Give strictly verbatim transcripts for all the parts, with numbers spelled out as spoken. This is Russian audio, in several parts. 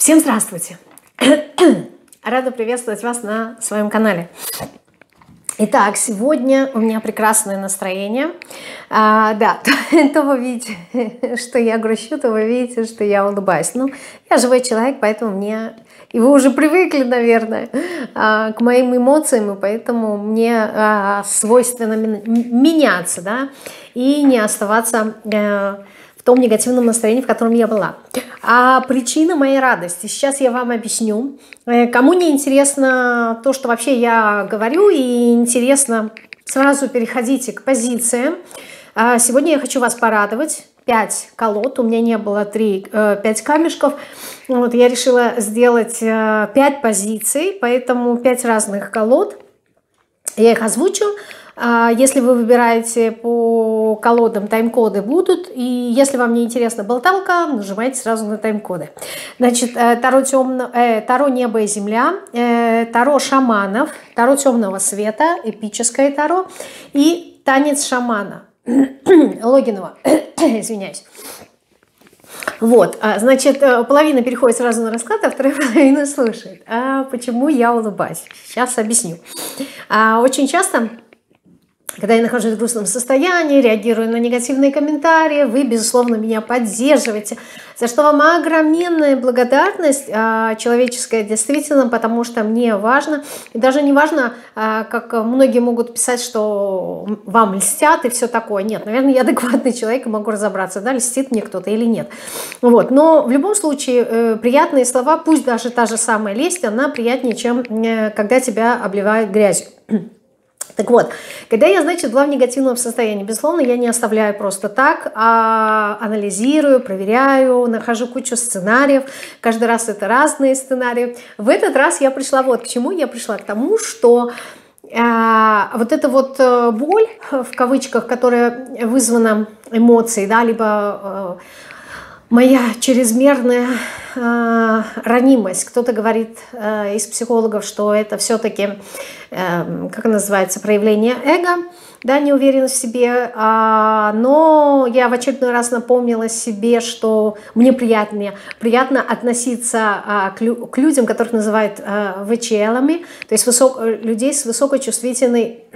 Всем здравствуйте! Рада приветствовать вас на своем канале. Итак, сегодня у меня прекрасное настроение. А, да, то, то вы видите, что я грущу, то вы видите, что я улыбаюсь. Ну, я живой человек, поэтому мне... И вы уже привыкли, наверное, к моим эмоциям, и поэтому мне свойственно меняться, да, и не оставаться в том негативном настроении, в котором я была. А причина моей радости сейчас я вам объясню. Кому не интересно то, что вообще я говорю, и интересно, сразу переходите к позициям. Сегодня я хочу вас порадовать. пять колод, у меня не было три, пять камешков. Вот, я решила сделать пять позиций, поэтому пять разных колод. Я их озвучу. Если вы выбираете по колодам, тайм-коды будут. И если вам не интересна болталка, нажимайте сразу на тайм-коды. Значит, Таро, темно, э, Таро небо и земля, э, Таро шаманов, Таро темного света, эпическое Таро и танец шамана. Логинова, извиняюсь. Вот, значит, половина переходит сразу на расклад, а вторая половина слушает. А почему я улыбаюсь? Сейчас объясню. А очень часто, когда я нахожусь в грустном состоянии, реагирую на негативные комментарии, вы, безусловно, меня поддерживаете, за что вам огромная благодарность а, человеческая, действительно, потому что мне важно, и даже не важно, а, как многие могут писать, что вам льстят и все такое. Нет, наверное, я адекватный человек и могу разобраться, да, льстит мне кто-то или нет. Вот. Но в любом случае э, приятные слова, пусть даже та же самая лесть, она приятнее, чем э, когда тебя обливают грязью. Так вот, когда я, значит, была в негативном состоянии, безусловно, я не оставляю просто так, а анализирую, проверяю, нахожу кучу сценариев. Каждый раз это разные сценарии. В этот раз я пришла вот к чему. Я пришла к тому, что э, вот эта вот боль, в кавычках, которая вызвана эмоцией, да, либо... Э, моя чрезмерная э, ранимость. Кто-то говорит э, из психологов, что это все-таки, э, как называется, проявление эго, да, неуверенность в себе. А, но я в очередной раз напомнила себе, что мне приятнее, приятно относиться а, к, лю, к людям, которых называют а, ви эйч эл-ами, то есть высок, людей с высокочувствительной,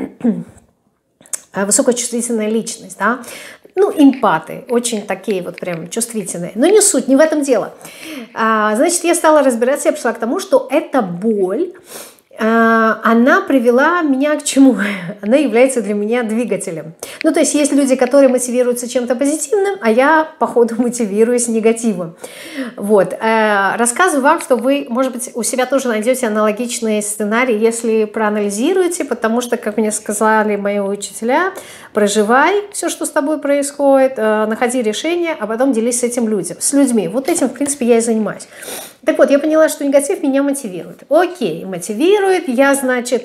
высокочувствительной личностью, да. Ну, эмпаты, очень такие вот прям чувствительные. Но не суть, не в этом дело. А, значит, я стала разбираться, я пришла к тому, что эта боль, а, она привела меня к чему? Она является для меня двигателем. Ну, то есть есть люди, которые мотивируются чем-то позитивным, а я, походу, мотивируюсь негативом. Вот. А, рассказываю вам, что вы, может быть, у себя тоже найдете аналогичные сценарии, если проанализируете, потому что, как мне сказали мои учителя, проживай все, что с тобой происходит, находи решение, а потом делись с этим людям, с людьми. Вот этим, в принципе, я и занимаюсь. Так вот, я поняла, что негатив меня мотивирует. Окей, мотивирует. Я, значит,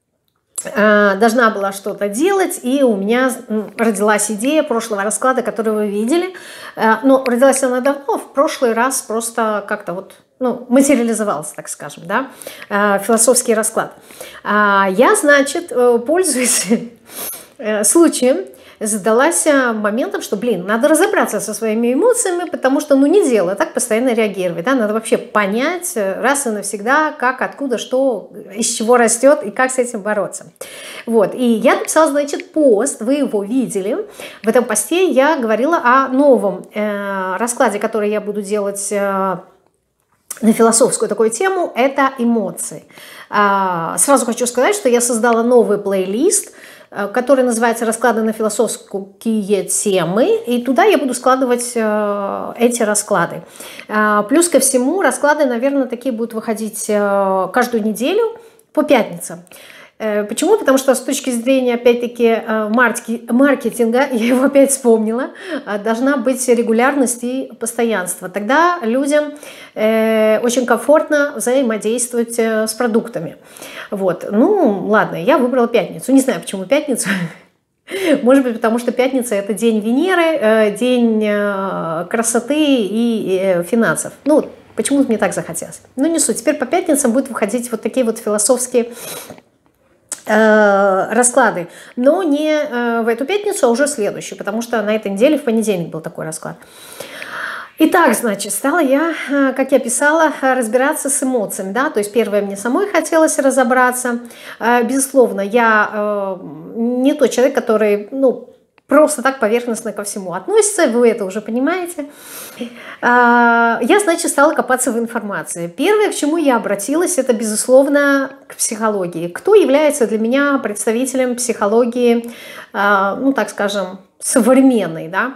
должна была что-то делать, и у меня родилась идея прошлого расклада, который вы видели. Но родилась она давно, в прошлый раз просто как-то вот... ну, материализовался, так скажем, да, философский расклад. Я, значит, пользуюсь случаем, задалась моментом, что, блин, надо разобраться со своими эмоциями, потому что, ну, не дело так постоянно реагировать, да, надо вообще понять раз и навсегда, как, откуда, что, из чего растет и как с этим бороться. Вот, и я написала, значит, пост, вы его видели, в этом посте я говорила о новом э, раскладе, который я буду делать э, на философскую такую тему, это эмоции. А, сразу хочу сказать, что я создала новый плейлист, который называется «Расклады на философские темы», и туда я буду складывать э, эти расклады. Э, плюс ко всему, расклады, наверное, такие будут выходить э, каждую неделю по пятницам. Э, почему? Потому что с точки зрения, опять-таки, э, маркетинга, я его опять вспомнила, э, должна быть регулярность и постоянство. Тогда людям э, очень комфортно взаимодействовать э, с продуктами. Вот. Ну, ладно, я выбрала пятницу. Не знаю, почему пятницу. Может быть, потому что пятница – это день Венеры, день красоты и финансов. Ну, почему-то мне так захотелось. Ну, не суть. Теперь по пятницам будут выходить вот такие вот философские расклады. Но не в эту пятницу, а уже следующую, потому что на этой неделе в понедельник был такой расклад. Итак, значит, стала я, как я писала, разбираться с эмоциями, да, то есть первое, мне самой хотелось разобраться. Безусловно, я не тот человек, который, ну, просто так поверхностно ко всему относится, вы это уже понимаете. Я, значит, стала копаться в информации. Первое, к чему я обратилась, это, безусловно, к психологии. Кто является для меня представителем психологии, ну, так скажем, современной, да,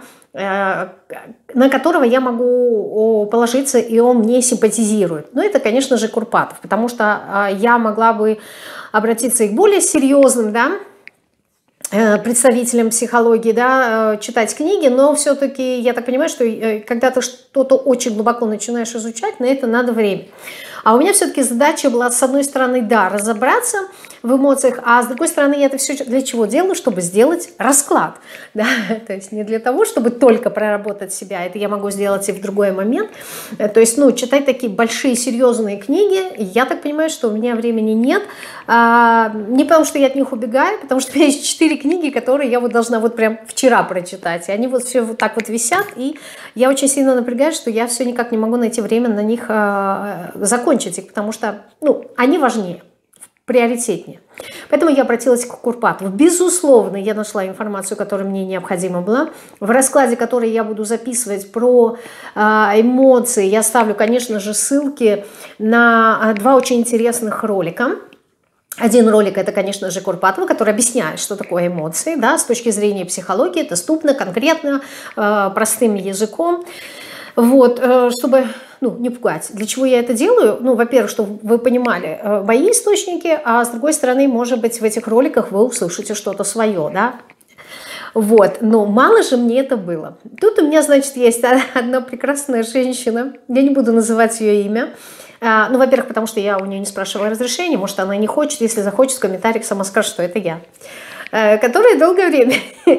на которого я могу положиться, и он мне симпатизирует. Ну, это, конечно же, Курпатов, потому что я могла бы обратиться и к более серьезным, да, представителям психологии, да, читать книги, но все-таки я так понимаю, что когда ты что-то очень глубоко начинаешь изучать, на это надо время. А у меня все-таки задача была, с одной стороны, да, разобраться в эмоциях, а с другой стороны, я это все для чего делаю? Чтобы сделать расклад. Да? То есть не для того, чтобы только проработать себя, это я могу сделать и в другой момент. То есть, ну, читать такие большие, серьезные книги, я так понимаю, что у меня времени нет. А, не потому, что я от них убегаю, потому что у меня есть четыре книги, которые я вот должна вот прям вчера прочитать. И они вот все вот так вот висят, и я очень сильно напрягаюсь, что я все никак не могу найти время на них а, закончить их, потому что, ну, они важнее, приоритетнее. Поэтому я обратилась к Курпатову. Безусловно, я нашла информацию, которая мне необходима была. В раскладе, который я буду записывать про э, эмоции, я ставлю, конечно же, ссылки на два очень интересных ролика. Один ролик — это, конечно же, Курпатова, который объясняет, что такое эмоции, да, с точки зрения психологии, доступно, конкретно, э, простым языком. Вот, э, чтобы, ну, не пугать. Для чего я это делаю? Ну, во-первых, чтобы вы понимали э, мои источники, а с другой стороны, может быть, в этих роликах вы услышите что-то свое, да. Вот, но мало же мне это было. Тут у меня, значит, есть одна прекрасная женщина, я не буду называть ее имя. Ну, во-первых, потому что я у нее не спрашивала разрешения, может, она не хочет, если захочет, в комментариях сама скажет, что это я. Которая долгое время,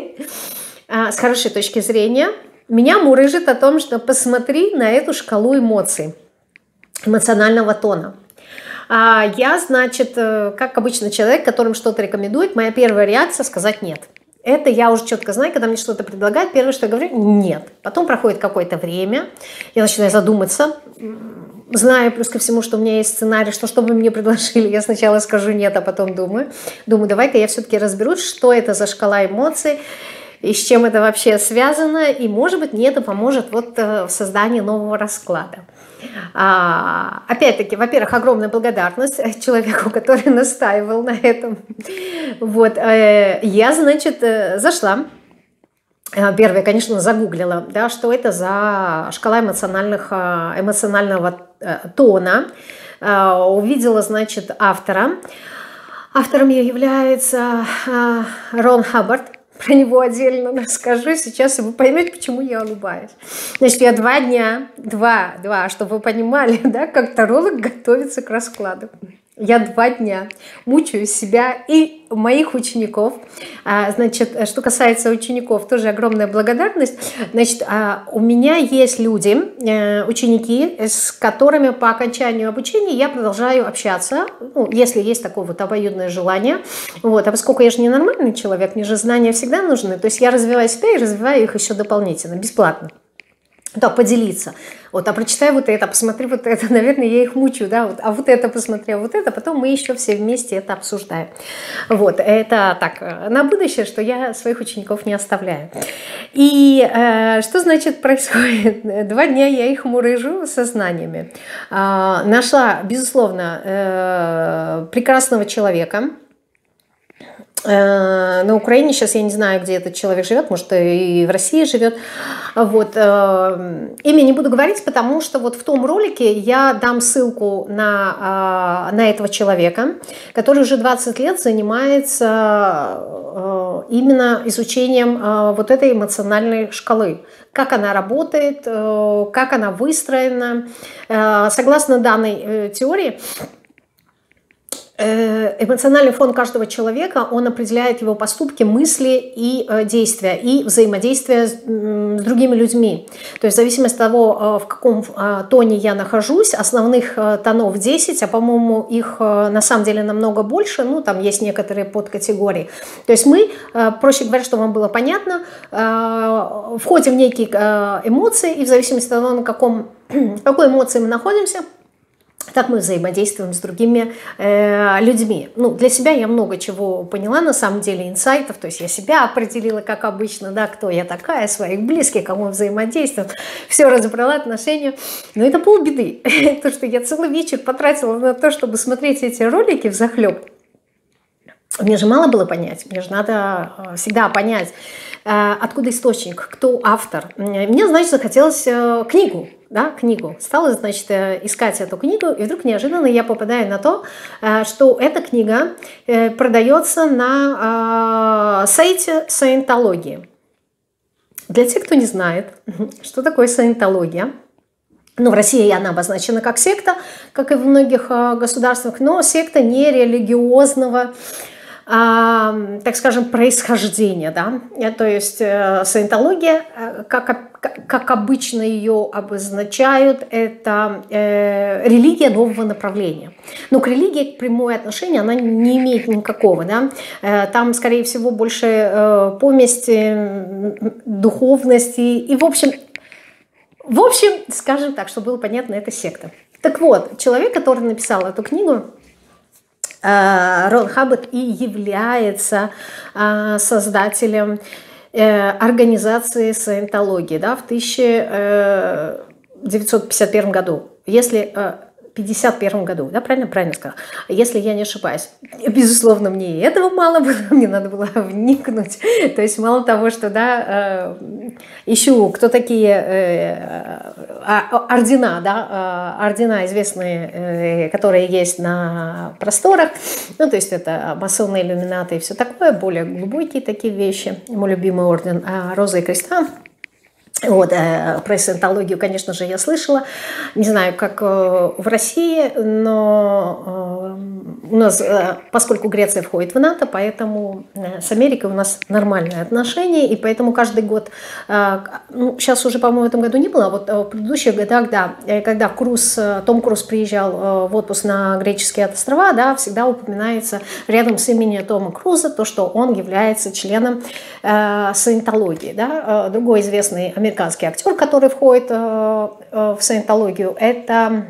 с хорошей точки зрения, меня мурыжит о том, что посмотри на эту шкалу эмоций, эмоционального тона. Я, значит, как обычно человек, которым что-то рекомендует, моя первая реакция — сказать нет. Это я уже четко знаю, когда мне что-то предлагают, первое, что я говорю — нет. Потом проходит какое-то время, я начинаю задуматься, знаю плюс ко всему, что у меня есть сценарий, что что бы мне предложили, я сначала скажу нет, а потом думаю. Думаю, давай-ка я все-таки разберусь, что это за шкала эмоций, и с чем это вообще связано, и, может быть, мне это поможет вот в создании нового расклада. А, опять-таки, во-первых, огромная благодарность человеку, который настаивал на этом. Вот, э, я, значит, зашла. Первое, конечно, загуглила, да, что это за шкала эмоциональных, эмоционального тона. Увидела, значит, автора. Автором ее является Рон Хаббард. Про него отдельно расскажу сейчас, и вы поймете, почему я улыбаюсь. Значит, я два дня, два, два, чтобы вы понимали, да, как таролог готовится к раскладу. Я два дня мучаю себя и моих учеников. Значит, что касается учеников, тоже огромная благодарность. Значит, у меня есть люди, ученики, с которыми по окончанию обучения я продолжаю общаться, ну, если есть такое вот обоюдное желание. Вот. А поскольку я же не нормальный человек, мне же знания всегда нужны, то есть я развиваю себя и развиваю их еще дополнительно, бесплатно. Да, поделиться. Вот, а прочитай вот это, посмотри вот это, наверное, я их мучаю, да, вот, а вот это посмотри, а вот это, потом мы еще все вместе это обсуждаем. Вот, это так, на будущее, что я своих учеников не оставляю. И э, что, значит, происходит? Два дня я их мурыжу со знаниями. Э, нашла, безусловно, э, прекрасного человека. На Украине сейчас я не знаю, где этот человек живет, может, и в России живет. Вот. Имя не буду говорить, потому что вот в том ролике я дам ссылку на, на этого человека, который уже двадцать лет занимается именно изучением вот этой эмоциональной шкалы. Как она работает, как она выстроена. Согласно данной теории, эмоциональный фон каждого человека, он определяет его поступки, мысли и э, действия, и взаимодействие с, с другими людьми. То есть в зависимости от того, э, в каком э, тоне я нахожусь, основных э, тонов десять, а по-моему их э, на самом деле намного больше, ну там есть некоторые подкатегории. То есть мы, э, проще говоря, чтобы вам было понятно, э, входим в некие э, эмоции, и в зависимости от того, на каком, в какой эмоции мы находимся, так мы взаимодействуем с другими э, людьми. Ну, для себя я много чего поняла, на самом деле, инсайтов. То есть я себя определила, как обычно, да, кто я такая, своих близких, кому взаимодействую. Все разобрала, отношения. Но это полбеды. То, что я целый вечер потратила на то, чтобы смотреть эти ролики взахлеб. Мне же мало было понять. Мне же надо всегда понять, откуда источник, кто автор. Мне, значит, захотелось книгу. Да, книгу. Стала, значит, искать эту книгу, и вдруг неожиданно я попадаю на то, что эта книга продается на сайте саентологии. Для тех, кто не знает, что такое саентология, ну, в России она обозначена как секта, как и в многих государствах, но секта не религиозного, а, так скажем, происхождения, да, то есть э, саентология, как, как обычно ее обозначают, это э, религия нового направления. Но к религии прямое отношение она не имеет никакого, да, э, там, скорее всего, больше э, помести, духовности и, в общем, в общем, скажем так, чтобы было понятно, это секта. Так вот, человек, который написал эту книгу, Рон Хаббат, и является создателем организации саентологии, да, в тысяча девятьсот пятьдесят первом году. Если в пятьдесят первом году, да, правильно, правильно сказала, если я не ошибаюсь. Безусловно, мне и этого мало было, мне надо было вникнуть. То есть мало того, что, да, ищу, кто такие ордена, да, ордена известные, которые есть на просторах, ну, то есть это масоны, иллюминаты и все такое, более глубокие такие вещи. Мой любимый орден Розы и Креста. Вот, э, про саентологию, конечно же, я слышала. Не знаю, как э, в России, но э, у нас, э, поскольку Греция входит в НАТО, поэтому э, с Америкой у нас нормальные отношения, и поэтому каждый год, э, ну, сейчас уже, по-моему, в этом году не было, а вот э, в предыдущих годах, да, э, когда Круз, э, Том Круз приезжал э, в отпуск на греческие острова, да, всегда упоминается рядом с именем Тома Круза то, что он является членом э, саентологии, да. Другой известный американский Американский актер, который входит э, э, в саентологию, это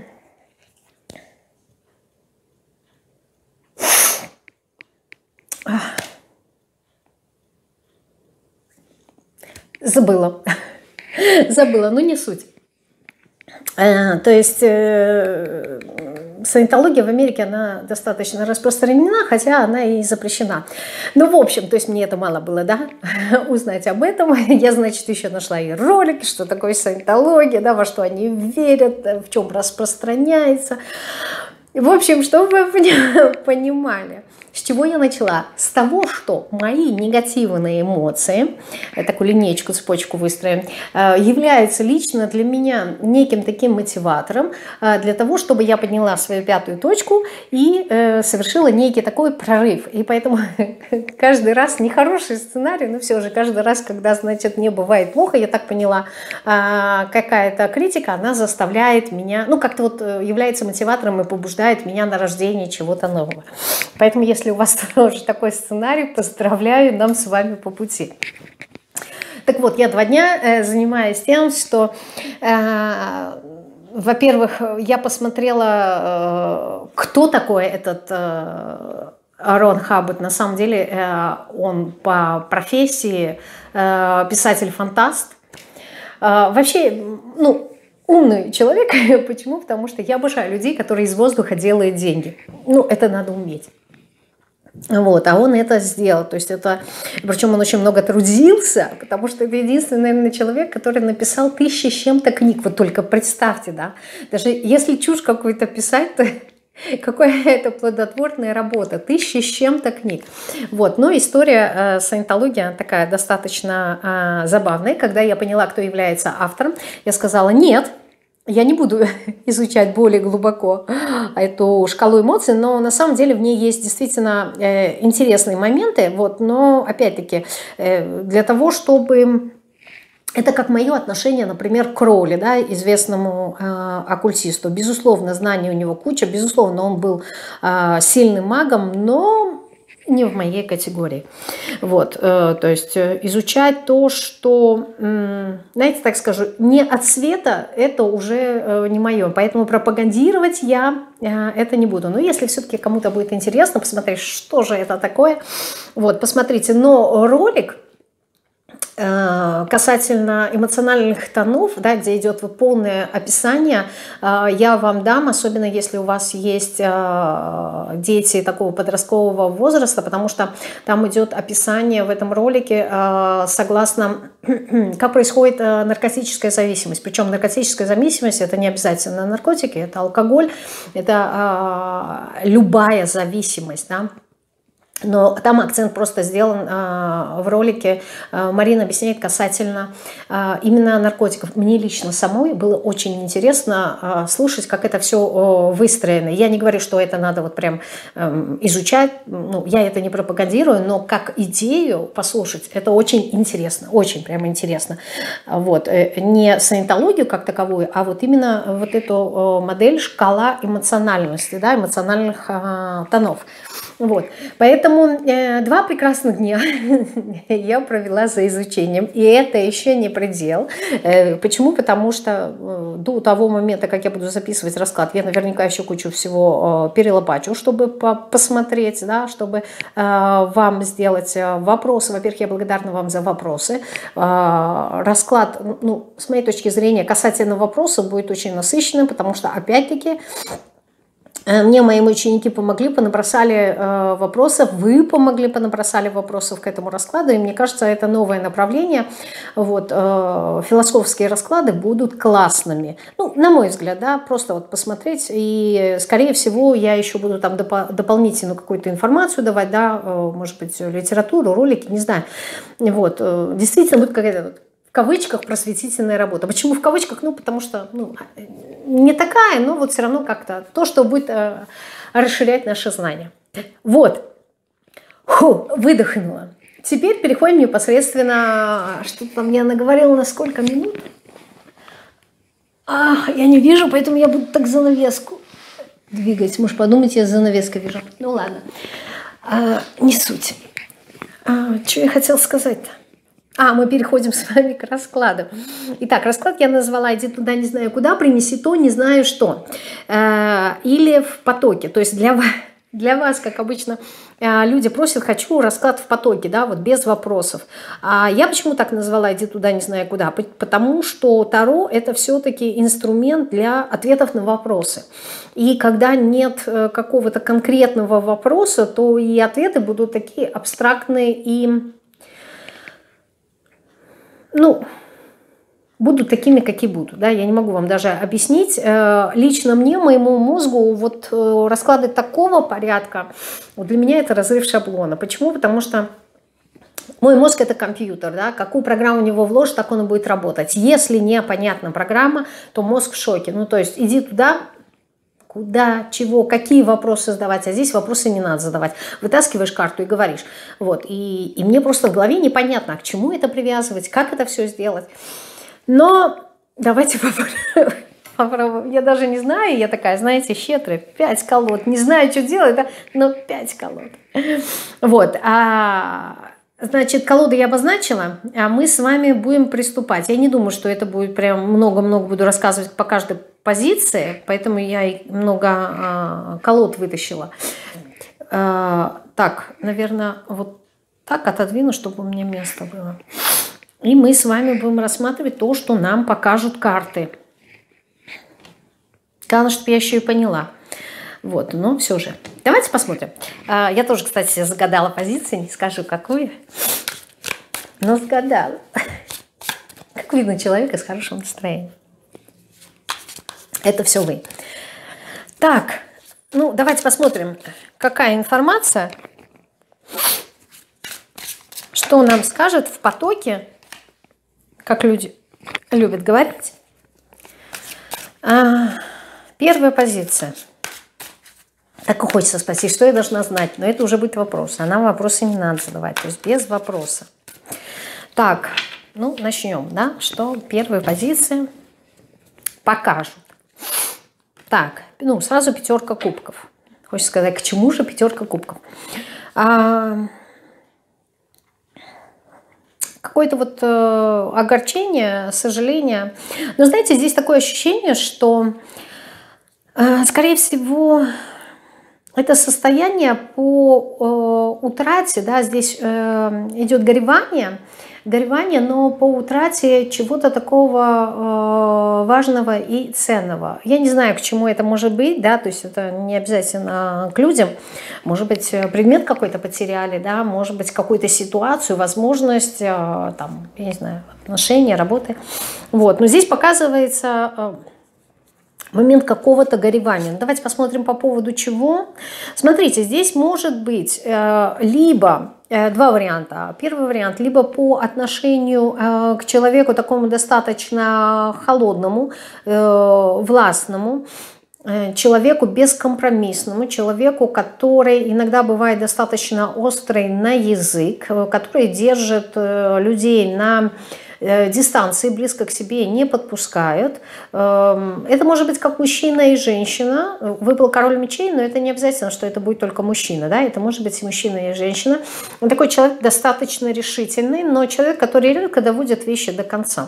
забыла, забыла, но не суть. Э, то есть э, саентология в Америке, она достаточно распространена, хотя она и запрещена. Ну, в общем, то есть мне это мало было, да, узнать об этом. Я, значит, еще нашла и ролики, что такое саентология, да, во что они верят, в чем распространяется. В общем, чтобы вы понимали, с чего я начала? С того, что мои негативные эмоции, такую линейку, цепочку выстроим, являются лично для меня неким таким мотиватором для того, чтобы я подняла свою пятую точку и совершила некий такой прорыв. И поэтому каждый раз, нехороший сценарий, но все же каждый раз, когда, значит, мне бывает плохо, я так поняла, какая-то критика, она заставляет меня, ну, как-то вот является мотиватором и побуждает меня на рождение чего-то нового. Поэтому, если у вас тоже такой сценарий, поздравляю, нам с вами по пути. Так вот, я два дня э, занимаюсь тем, что, э, во-первых, я посмотрела, э, кто такой этот э, Рон Хаббат. На самом деле э, он по профессии э, писатель-фантаст. Э, вообще, ну, умный человек. Почему? Потому что я обожаю людей, которые из воздуха делают деньги. Ну, это надо уметь. Вот, а он это сделал, то есть это, причем он очень много трудился, потому что это единственный, наверное, человек, который написал тысячи с чем-то книг, вот только представьте, да, даже если чушь какую-то писать, то какая это плодотворная работа, тысячи с чем-то книг. Вот, но история э, саентологии, она такая достаточно э, забавная, когда я поняла, кто является автором, я сказала нет. я не буду изучать более глубоко эту шкалу эмоций, но на самом деле в ней есть действительно э, интересные моменты. Вот, но опять-таки э, для того, чтобы... Это как мое отношение, например, к Кроули, да, известному э, оккультисту. Безусловно, знаний у него куча, безусловно, он был э, сильным магом, но не в моей категории. Вот, э, то есть изучать то, что, э, знаете, так скажу, не от света, это уже э, не мое. Поэтому пропагандировать я э, это не буду. Но если все-таки кому-то будет интересно посмотреть, что же это такое, вот, посмотрите. Но ролик касательно эмоциональных тонов, да, где идет вот полное описание, я вам дам, особенно если у вас есть дети такого подросткового возраста, потому что там идет описание в этом ролике согласно, как происходит наркотическая зависимость. Причем наркотическая зависимость — это не обязательно наркотики, это алкоголь, это любая зависимость, да. Но там акцент просто сделан э, в ролике. Э, Марина объясняет касательно э, именно наркотиков. Мне лично самой было очень интересно э, слушать, как это все э, выстроено. Я не говорю, что это надо вот прям э, изучать. Ну, я это не пропагандирую, но как идею послушать, это очень интересно. Очень прям интересно. Вот. Не саентологию как таковую, а вот именно вот эту э, модель шкала эмоциональности, да, эмоциональных э, тонов. Вот. Поэтому э, два прекрасных дня я провела за изучением. И это еще не предел. Э, почему? Потому что э, до того момента, как я буду записывать расклад, я наверняка еще кучу всего э, перелопачу, чтобы по посмотреть, да, чтобы э, вам сделать вопросы. Во-первых, я благодарна вам за вопросы. Э, расклад, ну, с моей точки зрения, касательно вопросов будет очень насыщенным, потому что, опять-таки, мне мои ученики помогли, понабросали э, вопросов, вы помогли, понабросали вопросов к этому раскладу, и мне кажется, это новое направление. Вот, э, философские расклады будут классными. Ну, на мой взгляд, да, просто вот посмотреть, и, скорее всего, я еще буду там доп дополнительную какую-то информацию давать, да, э, может быть, литературу, ролики, не знаю. Вот, э, действительно будет какая-то вот, в кавычках просветительная работа. Почему в кавычках? Ну, потому что ну, не такая, но вот все равно как-то то, что будет э, расширять наше знание. Вот. Фу, выдохнула. Теперь переходим непосредственно, что там мне наговорила на сколько минут. А, я не вижу, поэтому я буду так занавеску двигать. Может, подумайте, я занавеской вижу. Ну ладно. А, не суть. А, что я хотела сказать-то? А, мы переходим с вами к раскладу. Итак, расклад я назвала «Иди туда, не знаю куда, принеси то, не знаю что». Или в потоке. То есть для вас, для вас, как обычно, люди просят «хочу расклад в потоке», да, вот без вопросов. А я почему так назвала «Иди туда, не знаю куда»? Потому что Таро – это все-таки инструмент для ответов на вопросы. И когда нет какого-то конкретного вопроса, то и ответы будут такие абстрактные и... Ну, будут такими, какие будут. Да? Я не могу вам даже объяснить. Лично мне, моему мозгу, вот расклады такого порядка, вот для меня это разрыв шаблона. Почему? Потому что мой мозг – это компьютер. Да? Какую программу в него вложишь, так он и будет работать. Если непонятна программа, то мозг в шоке. Ну, то есть иди туда, куда, чего, какие вопросы задавать, а здесь вопросы не надо задавать. Вытаскиваешь карту и говоришь. Вот. И, и мне просто в голове непонятно, к чему это привязывать, как это все сделать. Но давайте попробуем. попробуем. Я даже не знаю, я такая, знаете, щедрая, пять колод. Не знаю, что делать, да? Но пять колод. Вот. А... Значит, колоду я обозначила, а мы с вами будем приступать. Я не думаю, что это будет прям много-много буду рассказывать по каждой позиции, поэтому я и много а, колод вытащила. А, так, наверное, вот так отодвину, чтобы у меня место было. И мы с вами будем рассматривать то, что нам покажут карты. Главное, чтобы я еще и поняла. Вот, но все же. Давайте посмотрим. Я тоже, кстати, загадала позиции, не скажу какую, но загадала. Как видно человека с хорошим настроением. Это все вы. Так, ну давайте посмотрим, какая информация, что нам скажет в потоке, как люди любят говорить. Первая позиция. Так и хочется спросить, что я должна знать, но это уже будет вопрос, а нам вопросы не надо задавать, то есть без вопроса. Так, ну начнем, да, что первые позиции покажут. Так, ну сразу пятерка кубков. Хочется сказать, к чему же пятерка кубков? А, какое-то вот э, огорчение, сожаление. Но знаете, здесь такое ощущение, что, э, скорее всего, это состояние по э, утрате, да, здесь э, идет горевание, горевание, но по утрате чего-то такого э, важного и ценного. Я не знаю, к чему это может быть, да, то есть это не обязательно к людям. Может быть, предмет какой-то потеряли, да, может быть, какую-то ситуацию, возможность, э, там, я не знаю, отношения, работы. Вот, но здесь показывается э, момент какого-то горевания. Ну, давайте посмотрим по поводу чего. Смотрите, здесь может быть э, либо э, два варианта. Первый вариант, либо по отношению э, к человеку такому достаточно холодному, э, властному, э, человеку бескомпромиссному, человеку, который иногда бывает достаточно острый на язык, э, который держит э, людей на дистанции, близко к себе не подпускают. Это может быть как мужчина и женщина. Выпал король мечей, но это не обязательно, что это будет только мужчина. Да? Это может быть и мужчина, и женщина. Такой человек достаточно решительный, но человек, который редко доводит вещи до конца.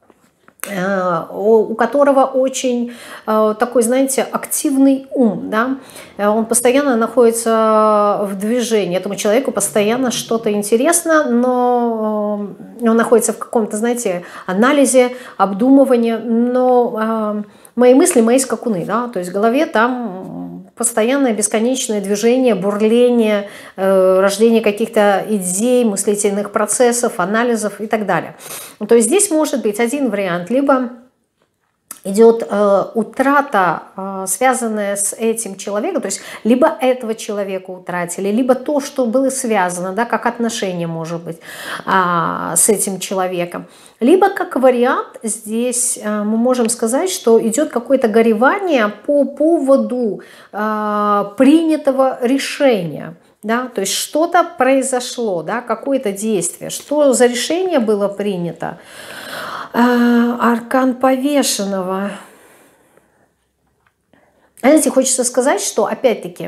У которого очень такой, знаете, активный ум, да? Он постоянно находится в движении, этому человеку постоянно что-то интересно, но он находится в каком-то, знаете, анализе, обдумывании, но мои мысли, мои скакуны, да? То есть в голове там постоянное бесконечное движение, бурление, э, рождение каких-то идей, мыслительных процессов, анализов и так далее. То есть здесь может быть один вариант, либо идет э, утрата, э, связанная с этим человеком, то есть либо этого человека утратили, либо то, что было связано, да, как отношение может быть э, с этим человеком. Либо как вариант здесь э, мы можем сказать, что идет какое-то горевание по поводу э, принятого решения. Да, то есть что-то произошло, да, какое-то действие, что за решение было принято. Аркан повешенного. Знаете, хочется сказать, что опять-таки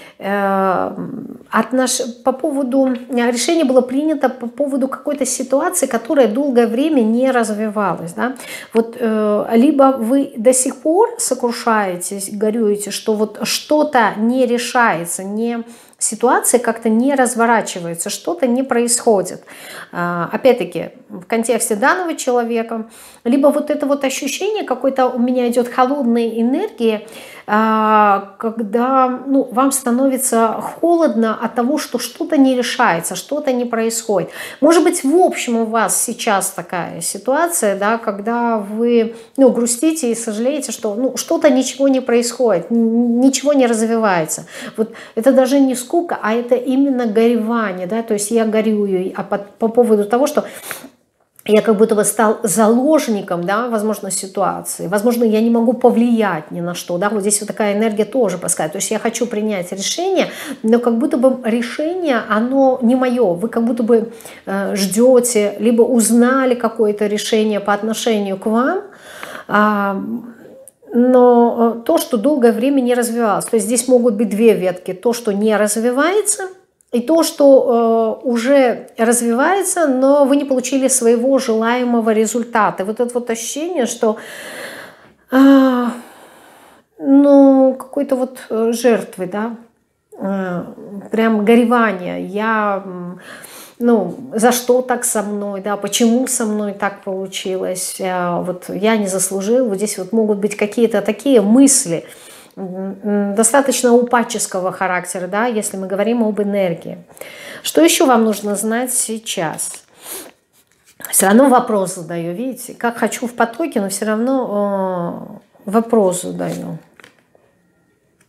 отнош... по поводу решение было принято по поводу какой-то ситуации, которая долгое время не развивалась. Да? Вот, либо вы до сих пор сокрушаетесь, горюете, что вот что-то не решается, не ситуация как-то не разворачивается, что-то не происходит. Опять-таки, в контексте данного человека, либо вот это вот ощущение какой-то у меня идет холодной энергии, когда ну, вам становится холодно от того, что что-то не решается, что-то не происходит. Может быть, в общем у вас сейчас такая ситуация, да, когда вы ну, грустите и сожалеете, что ну, что-то ничего не происходит, ничего не развивается. Вот это даже не скука, а это именно горевание, да, то есть я горюю а по, по поводу того, что я как будто бы стал заложником, да, возможно, ситуации. Возможно, я не могу повлиять ни на что. Да? Вот здесь вот такая энергия тоже пускает. То есть я хочу принять решение, но как будто бы решение, оно не мое. Вы как будто бы э, ждете, либо узнали какое-то решение по отношению к вам, э, но то, что долгое время не развивалось. То есть здесь могут быть две ветки. То, что не развивается, и то, что э, уже развивается, но вы не получили своего желаемого результата. Вот это вот ощущение, что э, ну, какой-то вот жертвы, да, э, прям горевание. Я, ну, за что так со мной, да, почему со мной так получилось, э, вот я не заслужил. Вот здесь вот могут быть какие-то такие мысли, достаточно упадческого характера, да, если мы говорим об энергии. Что еще вам нужно знать сейчас? Все равно вопрос задаю, видите, как хочу в потоке, но все равно э, вопрос задаю.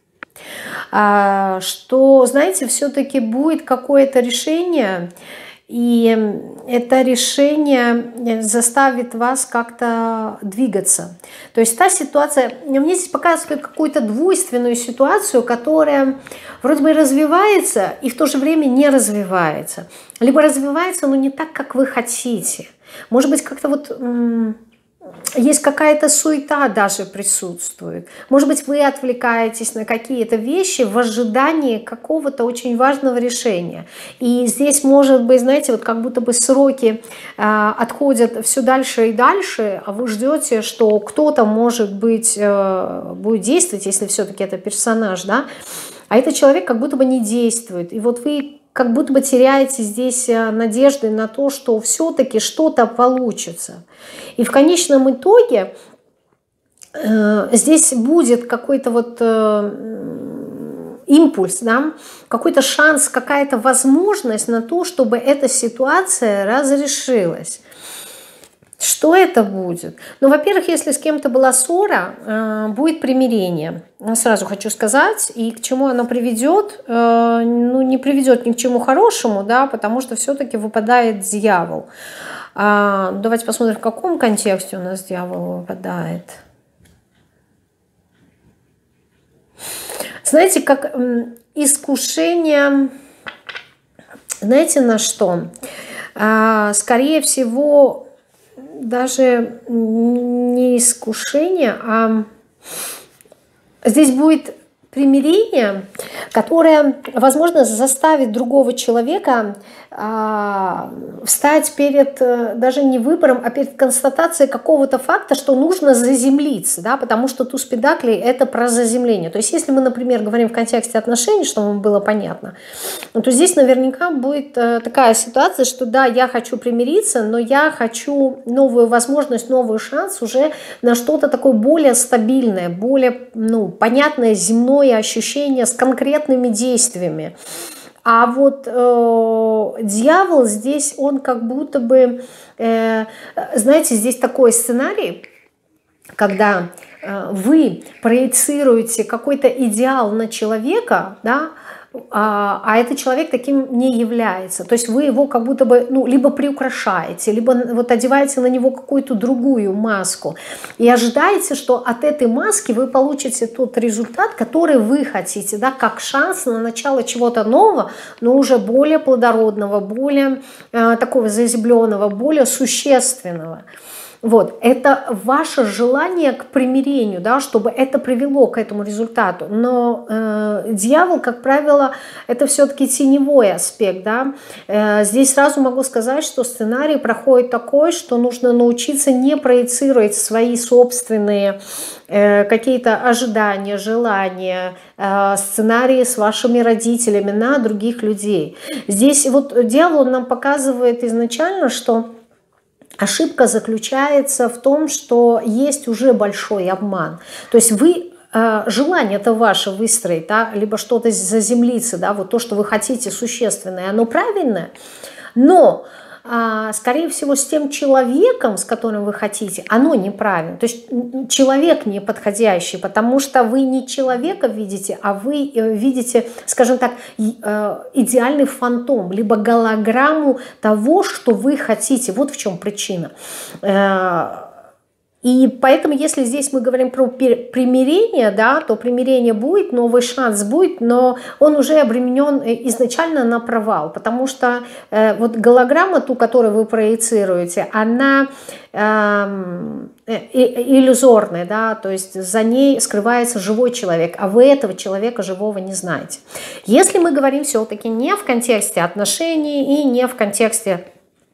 А, что, знаете, все-таки будет какое-то решение, И это решение заставит вас как-то двигаться. То есть та ситуация, мне здесь показывает какую-то двойственную ситуацию, которая вроде бы развивается и в то же время не развивается. Либо развивается, но не так, как вы хотите. Может быть, как-то вот... Есть какая-то суета даже присутствует. Может быть, вы отвлекаетесь на какие-то вещи в ожидании какого-то очень важного решения. И здесь, может быть, знаете, вот как будто бы сроки э, отходят все дальше и дальше, а вы ждете, что кто-то, может быть, э, будет действовать, если все-таки это персонаж, да, а этот человек как будто бы не действует. И вот вы как будто бы теряете здесь надежды на то, что все-таки что-то получится. И в конечном итоге э, здесь будет какой-то вот э, импульс, да, какой-то шанс, какая-то возможность на то, чтобы эта ситуация разрешилась. Что это будет? Ну, во-первых, если с кем-то была ссора, э, будет примирение. Сразу хочу сказать, и к чему оно приведет, э, ну, не приведет ни к чему хорошему, да, потому что все-таки выпадает дьявол. А, давайте посмотрим, в каком контексте у нас дьявол выпадает. Знаете, как э, искушение, знаете, на что? А, скорее всего, даже не искушение, а здесь будет примирение, которое, возможно, заставит другого человека а, встать перед даже не выбором, а перед констатацией какого-то факта, что нужно заземлиться, да, потому что туз педаклей — это про заземление. То есть если мы, например, говорим в контексте отношений, чтобы вам было понятно, то здесь наверняка будет такая ситуация, что да, я хочу примириться, но я хочу новую возможность, новый шанс уже на что-то такое более стабильное, более, ну, понятное земное ощущение с конкретными действиями. А вот э, дьявол здесь, он как будто бы, э, знаете, здесь такой сценарий, когда э, вы проецируете какой-то идеал на человека, да, а, а этот человек таким не является. То есть вы его как будто бы, ну, либо приукрашаете, либо вот одеваете на него какую-то другую маску и ожидаете, что от этой маски вы получите тот результат, который вы хотите, да, как шанс на начало чего-то нового, но уже более плодородного, более э, такого заземленного, более существенного. Вот, это ваше желание к примирению, да, чтобы это привело к этому результату. Но э, дьявол, как правило, это все-таки теневой аспект. Да. Э, здесь сразу могу сказать, что сценарий проходит такой, что нужно научиться не проецировать свои собственные э, какие-то ожидания, желания, э, сценарии с вашими родителями на других людей. Здесь вот дьявол нам показывает изначально, что ошибка заключается в том, что есть уже большой обман. То есть вы, э, желание-то ваше выстроить, да, либо что-то заземлиться, да, вот то, что вы хотите существенное, оно правильное, но а, скорее всего, с тем человеком, с которым вы хотите, оно неправильно. То есть человек неподходящий, потому что вы не человека видите, а вы видите, скажем так, идеальный фантом, либо голограмму того, что вы хотите. Вот в чем причина. И поэтому, если здесь мы говорим про примирение, да, то примирение будет, новый шанс будет, но он уже обременен изначально на провал, потому что э, вот голограмма, ту, которую вы проецируете, она э, иллюзорная, да, то есть за ней скрывается живой человек, а вы этого человека живого не знаете. Если мы говорим все-таки не в контексте отношений и не в контексте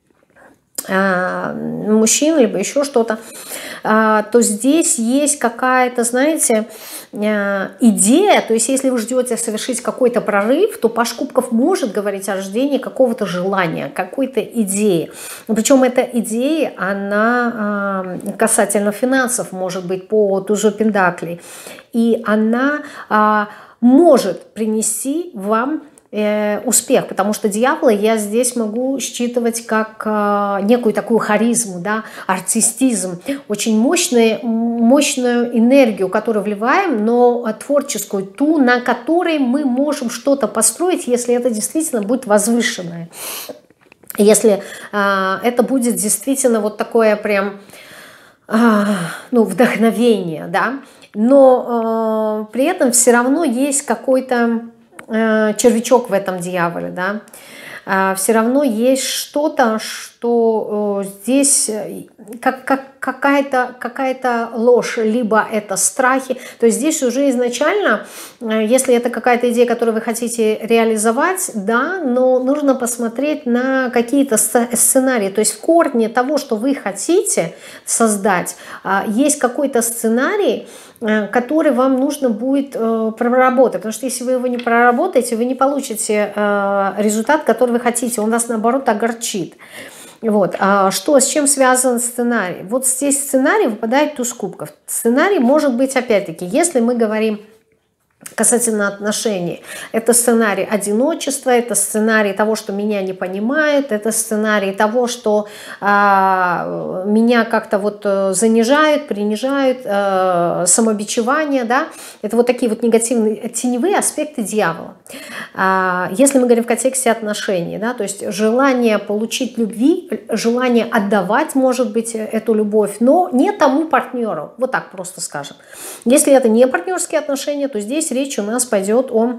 мужчин, либо еще что-то, то здесь есть какая-то, знаете, идея, то есть если вы ждете совершить какой-то прорыв, то Паш Кубков может говорить о рождении какого-то желания, какой-то идеи. Причем эта идея, она касательно финансов может быть по тузу пентаклей, и она может принести вам успех, потому что дьявола я здесь могу считывать как э, некую такую харизму, да, артистизм, очень мощную, мощную энергию, которую вливаем, но творческую, ту, на которой мы можем что-то построить, если это действительно будет возвышенное. Если э, это будет действительно вот такое прям, э, ну, вдохновение, да, но э, при этом все равно есть какой-то э, червячок в этом дьяволе, да, э, все равно есть что-то, что э, здесь как, как, какая-то какая-то ложь, либо это страхи, то есть здесь уже изначально, э, если это какая-то идея, которую вы хотите реализовать, да, но нужно посмотреть на какие-то сценарии, то есть в корне того, что вы хотите создать, э, есть какой-то сценарий, который вам нужно будет э, проработать. Потому что если вы его не проработаете, вы не получите э, результат, который вы хотите. Он вас, наоборот, огорчит. Вот. А что, с чем связан сценарий? Вот здесь сценарий выпадает туз кубков. Сценарий может быть, опять-таки, если мы говорим касательно отношений, это сценарий одиночества, это сценарий того, что меня не понимают, это сценарий того, что э, меня как-то вот занижают, принижают, э, самобичевание, да, это вот такие вот негативные теневые аспекты дьявола. Э, если мы говорим в контексте отношений, да, то есть желание получить любви, желание отдавать, может быть, эту любовь, но не тому партнеру, вот так просто скажем. Если это не партнерские отношения, то здесь речь у нас пойдет о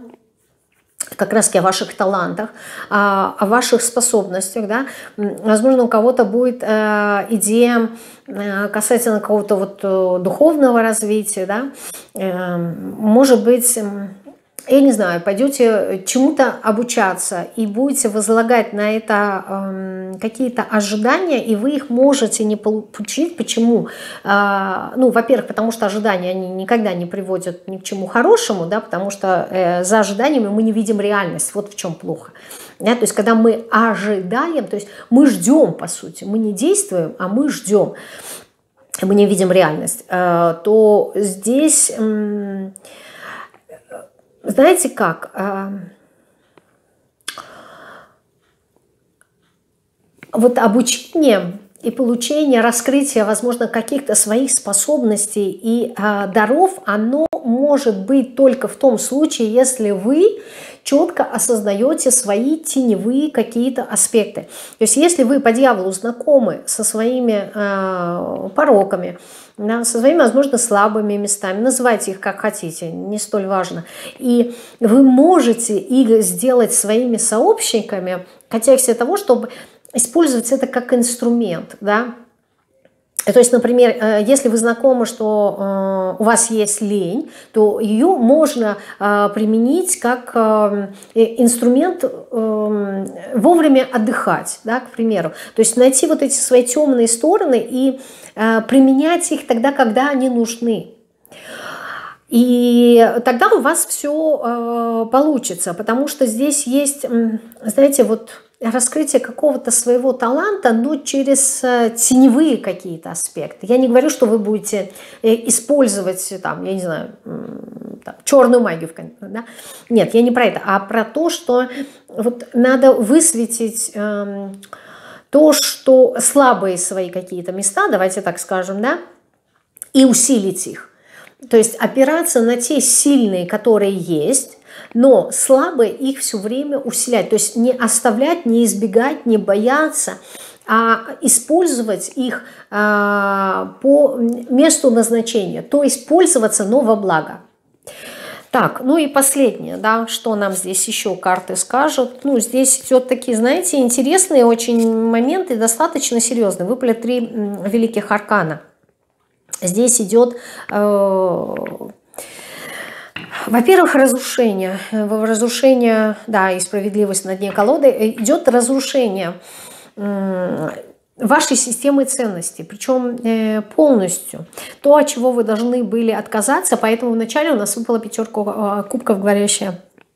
как раз о ваших талантах, о ваших способностях. Да? Возможно, у кого-то будет идея касательно какого-то вот духовного развития. Да? Может быть, я не знаю, пойдете чему-то обучаться и будете возлагать на это э, какие-то ожидания, и вы их можете не получить. Почему? Э, ну, во-первых, потому что ожидания они никогда не приводят ни к чему хорошему, да, потому что э, за ожиданиями мы не видим реальность. Вот в чем плохо. Да? То есть, когда мы ожидаем, то есть мы ждем, по сути, мы не действуем, а мы ждем, мы не видим реальность, э, то здесь... Э, Знаете как? Вот обучение и получение, раскрытие, возможно, каких-то своих способностей и даров, оно может быть только в том случае, если вы четко осознаете свои теневые какие-то аспекты. То есть если вы по дьяволу знакомы со своими э, пороками, да, со своими, возможно, слабыми местами, называйте их как хотите, не столь важно, и вы можете их сделать своими сообщниками в контексте того, чтобы использовать это как инструмент, да. То есть, например, если вы знакомы, что у вас есть лень, то ее можно применить как инструмент вовремя отдыхать, да, к примеру. То есть найти вот эти свои темные стороны и применять их тогда, когда они нужны. И тогда у вас все получится, потому что здесь есть, знаете, вот... раскрытие какого-то своего таланта, но через теневые какие-то аспекты. Я не говорю, что вы будете использовать, там, я не знаю, там, черную магию. Да? Нет, я не про это, а про то, что вот надо высветить э, то, что слабые свои какие-то места, давайте так скажем, да, и усилить их. То есть опираться на те сильные, которые есть, но слабые их все время усилять, то есть не оставлять, не избегать, не бояться, а использовать их а, по месту назначения, то есть пользоваться, но во благо. Так, ну и последнее, да, что нам здесь еще карты скажут. Ну, здесь идет такие, знаете, интересные очень моменты, достаточно серьезные. Выпали три великих аркана. Здесь идет... Э, Во-первых, разрушение. Разрушение, да, и справедливость на дне колоды. Идет разрушение вашей системы ценностей, причем полностью. То, от чего вы должны были отказаться, поэтому вначале у нас выпала пятерка кубков, говорящая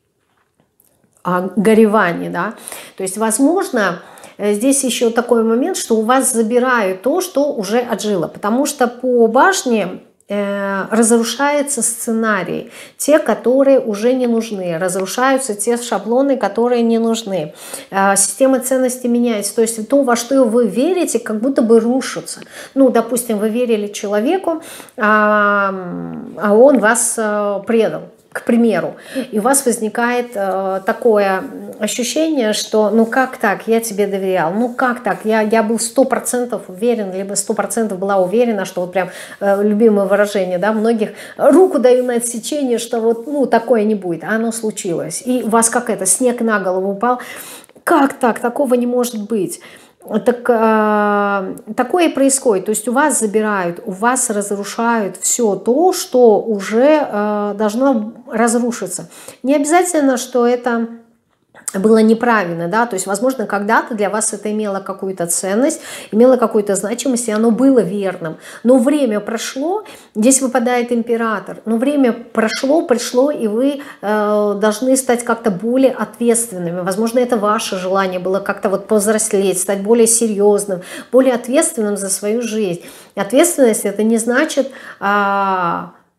о горевании. Да? То есть, возможно, здесь еще такой момент, что у вас забирают то, что уже отжило. Потому что по башне разрушается сценарий, те, которые уже не нужны, разрушаются те шаблоны, которые не нужны, система ценностей меняется, то есть то, во что вы верите, как будто бы рушится. Ну, допустим, вы верили человеку, а он вас предал, к примеру, и у вас возникает э, такое ощущение, что ну как так, я тебе доверял, ну как так, я, я был сто процентов уверен, либо сто процентов была уверена, что вот прям э, любимое выражение, да, многих, руку даю на отсечение, что вот ну такое не будет, а оно случилось, и у вас как это, снег на голову упал, как так, такого не может быть. Так, э, такое и происходит, то есть у вас забирают, у вас разрушают все то, что уже э, должно разрушиться. Не обязательно, что это было неправильно, да, то есть, возможно, когда-то для вас это имело какую-то ценность, имело какую-то значимость, и оно было верным. Но время прошло, здесь выпадает император, но время прошло, пришло, и вы э, должны стать как-то более ответственными. Возможно, это ваше желание было как-то вот повзрослеть, стать более серьезным, более ответственным за свою жизнь. Ответственность — это не значит э,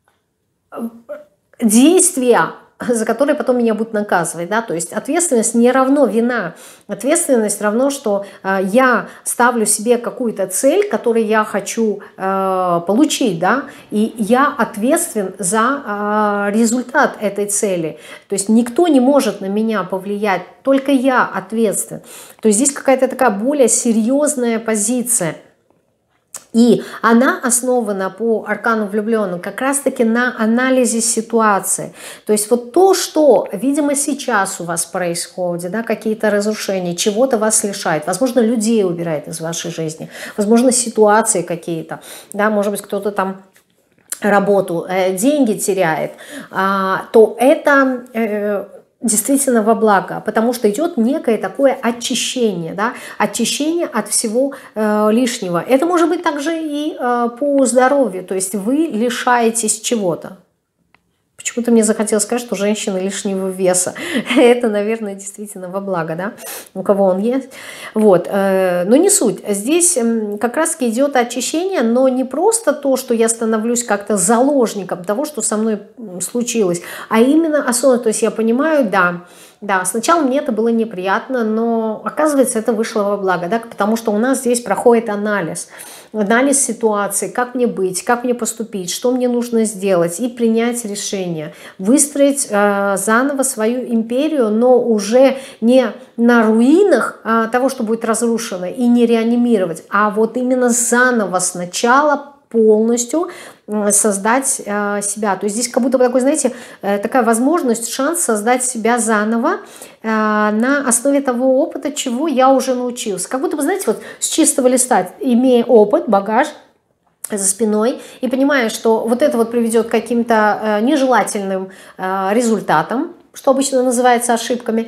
действия, за которые потом меня будут наказывать, да, то есть ответственность не равно вина, ответственность равно, что э, я ставлю себе какую-то цель, которую я хочу э, получить, да, и я ответственен за э, результат этой цели, то есть никто не может на меня повлиять, только я ответственен, то есть здесь какая-то такая более серьезная позиция. И она основана по аркану влюбленных как раз-таки на анализе ситуации. То есть вот то, что, видимо, сейчас у вас происходит, да, какие-то разрушения, чего-то вас лишает, возможно, людей убирает из вашей жизни, возможно, ситуации какие-то, да, может быть, кто-то там работу, э, деньги теряет, э, то это... Э, действительно во благо, потому что идет некое такое очищение, да, очищение от всего э, лишнего. Это может быть также и э, по здоровью, то есть вы лишаетесь чего-то. Почему-то мне захотелось сказать, что женщины лишнего веса. Это, наверное, действительно во благо, да, у кого он есть. Вот. Но не суть. Здесь как раз-таки идет очищение, но не просто то, что я становлюсь как-то заложником того, что со мной случилось, а именно осознанно. То есть я понимаю, да, да, сначала мне это было неприятно, но оказывается, это вышло во благо, да, потому что у нас здесь проходит анализ. Анализ ситуации, как мне быть, как мне поступить, что мне нужно сделать и принять решение, выстроить э, заново свою империю, но уже не на руинах э, того, что будет разрушено, и не реанимировать, а вот именно заново сначала полностью создать э, себя. То есть здесь как будто бы такой, знаете, э, такая возможность, шанс создать себя заново э, на основе того опыта, чего я уже научился. Как будто бы, знаете, вот с чистого листа, имея опыт, багаж за спиной и понимая, что вот это вот приведет к каким-то э, нежелательным э, результатам, что обычно называется ошибками,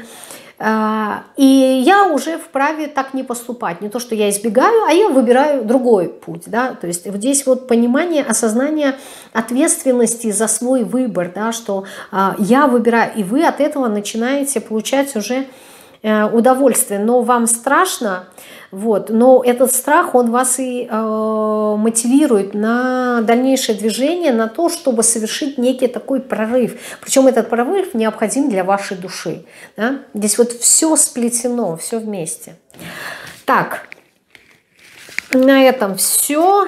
и я уже вправе так не поступать. Не то, что я избегаю, а я выбираю другой путь. Да? То есть здесь вот понимание, осознание ответственности за свой выбор, да, что я выбираю, и вы от этого начинаете получать уже удовольствие. Но вам страшно, вот, но этот страх, он вас и э, мотивирует на дальнейшее движение, на то, чтобы совершить некий такой прорыв. Причем этот прорыв необходим для вашей души. Да? Здесь вот все сплетено, все вместе. Так, на этом все.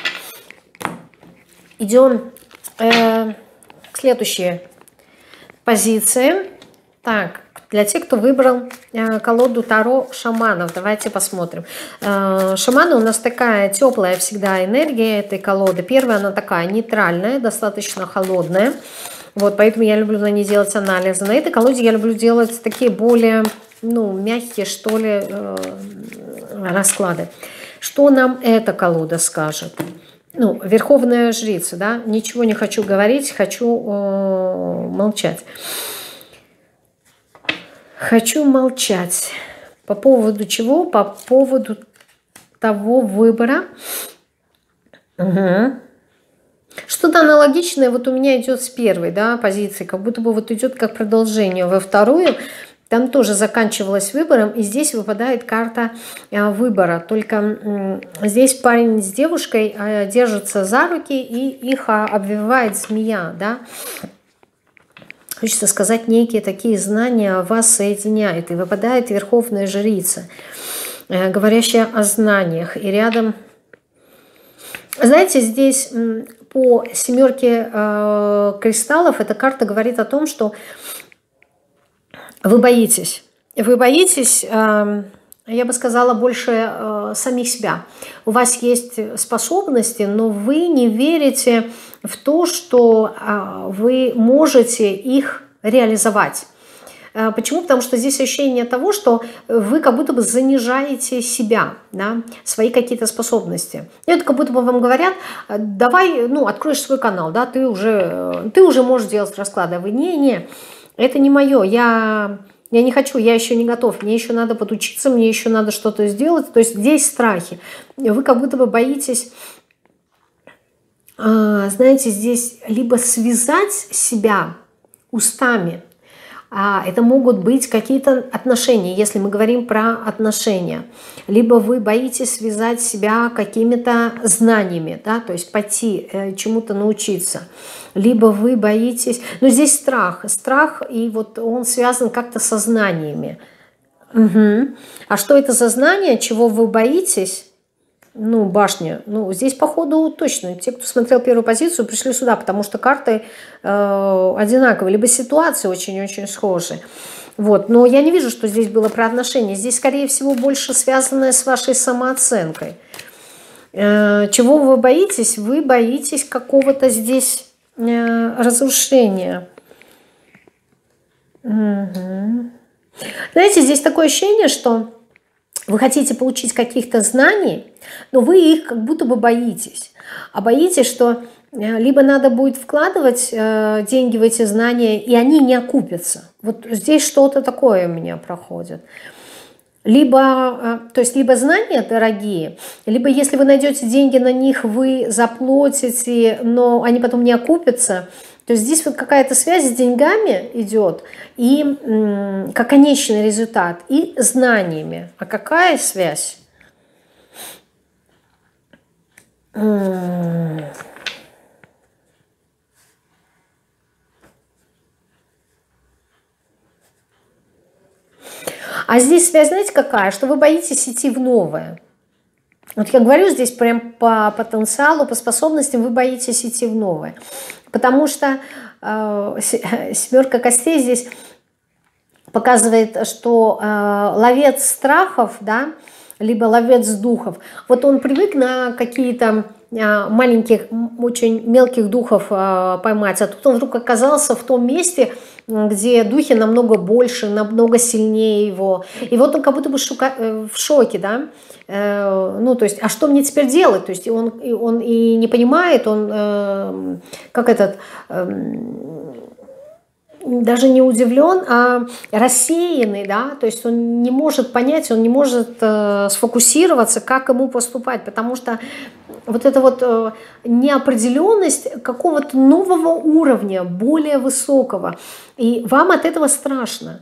Идем э, к следующей позиции. Так. Для тех, кто выбрал э, колоду Таро шаманов, давайте посмотрим. Э, шаманы у нас такая теплая всегда энергия этой колоды. Первая, она такая нейтральная, достаточно холодная. Вот, поэтому я люблю на ней делать анализы. На этой колоде я люблю делать такие более, ну, мягкие, что ли, э, расклады. Что нам эта колода скажет? Ну, верховная жрица, да? Ничего не хочу говорить, хочу э, молчать. Хочу молчать. По поводу чего? По поводу того выбора. Угу. Что-то аналогичное вот у меня идет с первой, да, позиции. Как будто бы вот идет как продолжение во вторую. Там тоже заканчивалось выбором. И здесь выпадает карта выбора. Только здесь парень с девушкой держатся за руки, и их обвивает змея, да. Хочется сказать, некие такие знания вас соединяют. И выпадает верховная жрица, говорящая о знаниях. И рядом, знаете, здесь по семерке э, кристаллов эта карта говорит о том, что вы боитесь. Вы боитесь, э, я бы сказала, больше э, самих себя. У вас есть способности, но вы не верите в то, что э, вы можете их реализовать. Почему? Потому что здесь ощущение того, что вы как будто бы занижаете себя, да, свои какие-то способности. И это как будто бы вам говорят: давай, ну, откроешь свой канал, да, ты уже, ты уже можешь делать расклады. А вы: не, не, это не мое, я, я не хочу, я еще не готов, мне еще надо подучиться, мне еще надо что-то сделать. То есть здесь страхи. Вы как будто бы боитесь, знаете, здесь либо связать себя устами. Это могут быть какие-то отношения, если мы говорим про отношения. Либо вы боитесь связать себя какими-то знаниями, да, то есть пойти чему-то научиться. Либо вы боитесь... Но здесь страх. Страх, и вот он связан как-то со знаниями. Угу. А что это за знания, чего вы боитесь? Ну, башня. Ну, здесь, походу, точно. Те, кто смотрел первую позицию, пришли сюда, потому что карты э, одинаковые, либо ситуации очень-очень схожи. Вот. Но я не вижу, что здесь было про отношения. Здесь, скорее всего, больше связанное с вашей самооценкой. Э, чего вы боитесь? Вы боитесь какого-то здесь э, разрушения. Угу. Знаете, здесь такое ощущение, что вы хотите получить каких-то знаний, но вы их как будто бы боитесь. А боитесь, что либо надо будет вкладывать э, деньги в эти знания, и они не окупятся. Вот здесь что-то такое у меня проходит. Либо, э, то есть, либо знания дорогие, либо если вы найдете деньги на них, вы заплатите, но они потом не окупятся. То есть здесь вот какая-то связь с деньгами идет, и м, как конечный результат, и знаниями. А какая связь? М-м. А здесь связь, знаете, какая? Что вы боитесь идти в новое. Вот я говорю, здесь прям по потенциалу, по способностям вы боитесь идти в новое. Потому что э, семерка костей здесь показывает, что э, ловец страхов, да, либо ловец духов, вот он привык на какие-то э, маленьких, очень мелких духов э, поймать, а тут он вдруг оказался в том месте, где духи намного больше, намного сильнее его. И вот он как будто бы шока, э, в шоке, да. Э, ну, то есть, а что мне теперь делать? То есть он, и он и не понимает, он э, как этот... Э, даже не удивлен, а рассеянный, да, то есть он не может понять, он не может э, сфокусироваться, как ему поступать, потому что вот эта вот э, неопределенность какого-то нового уровня, более высокого, и вам от этого страшно.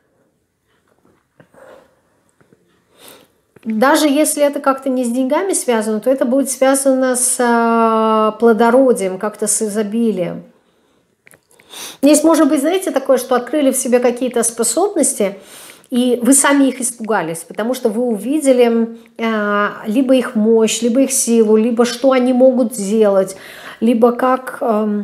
Даже если это как-то не с деньгами связано, то это будет связано с э, плодородием, как-то с изобилием. Здесь может быть, знаете, такое, что открыли в себе какие-то способности, и вы сами их испугались, потому что вы увидели э, либо их мощь, либо их силу, либо что они могут сделать, либо как, э,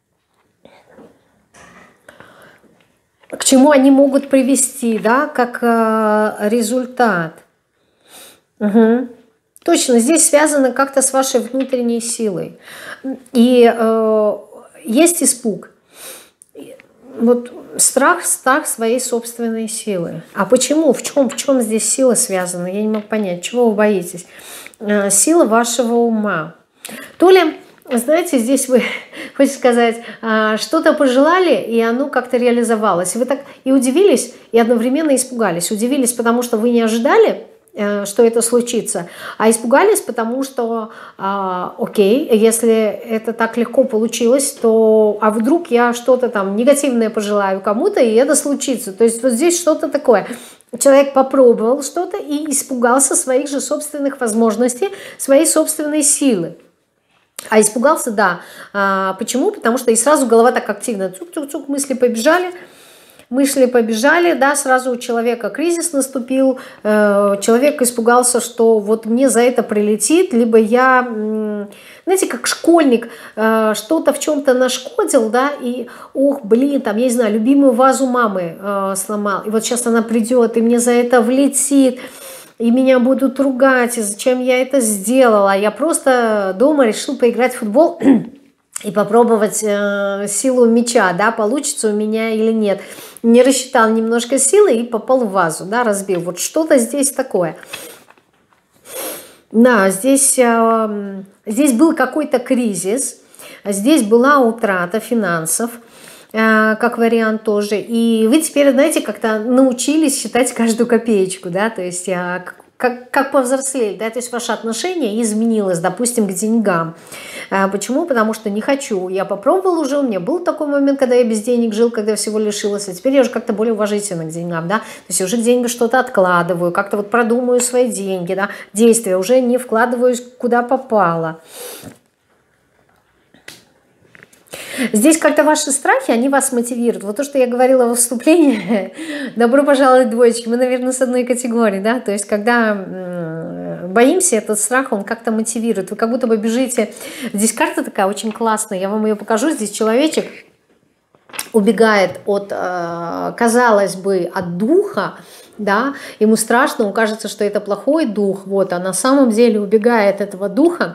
к чему они могут привести, да, как э, результат. Угу. Точно, здесь связано как-то с вашей внутренней силой. И э, есть испуг. Вот страх, страх своей собственной силы. А почему? В чем, в чем здесь сила связана? Я не могу понять, чего вы боитесь. Сила вашего ума. То ли, знаете, здесь вы, хочется сказать, что-то пожелали, и оно как-то реализовалось. Вы так и удивились, и одновременно испугались. Удивились, потому что вы не ожидали, что это случится, а испугались, потому что, а, окей, если это так легко получилось, то а вдруг я что-то там негативное пожелаю кому-то, и это случится. То есть вот здесь что-то такое. Человек попробовал что-то и испугался своих же собственных возможностей, своей собственной силы. А испугался, да. А, почему? Потому что и сразу голова так активно, цук-цук-цук, мысли побежали. мы шли, побежали, да, сразу у человека кризис наступил, э, человек испугался, что вот мне за это прилетит, либо я, э, знаете, как школьник, э, что-то в чем-то нашкодил, да, и, ох, блин, там, я не знаю, любимую вазу мамы э, сломал, и вот сейчас она придет, и мне за это влетит, и меня будут ругать, и зачем я это сделала. Я просто дома решил поиграть в футбол и попробовать э, силу мяча, да, получится у меня или нет. Не рассчитал немножко силы и попал в вазу, да, разбил. Вот что-то здесь такое. Да, здесь, э, здесь был какой-то кризис, здесь была утрата финансов, э, как вариант тоже. И вы теперь, знаете, как-то научились считать каждую копеечку, да, то есть э, как, как повзрослели, да, то есть ваше отношение изменилось, допустим, к деньгам. А почему? Потому что не хочу. Я попробовала уже, у меня был такой момент, когда я без денег жил, когда всего лишилась, а теперь я уже как-то более уважительна к деньгам, да, то есть уже деньги что-то откладываю, как-то вот продумаю свои деньги, да, действия, уже не вкладываюсь куда попало. Здесь как-то ваши страхи, они вас мотивируют. Вот то, что я говорила во вступлении, добро пожаловать, двоечки, мы, наверное, с одной категории, да, то есть когда боимся, этот страх, он как-то мотивирует. Вы как будто бы бежите. Здесь карта такая очень классная, я вам ее покажу. Здесь человечек убегает от, казалось бы, от духа, да, ему страшно, ему кажется, что это плохой дух, вот, а на самом деле убегает от этого духа.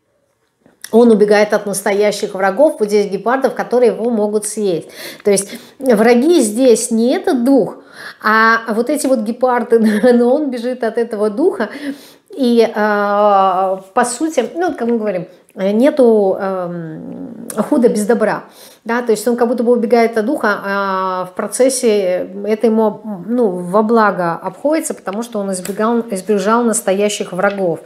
Он убегает от настоящих врагов, вот здесь гепардов, которые его могут съесть. То есть враги здесь не этот дух, а вот эти вот гепарды, но он бежит от этого духа. И э, по сути, ну, как мы говорим, нету э, худа без добра. Да, то есть он как будто бы убегает от духа, а в процессе это ему, ну, во благо обходится, потому что он избегал, избежал настоящих врагов.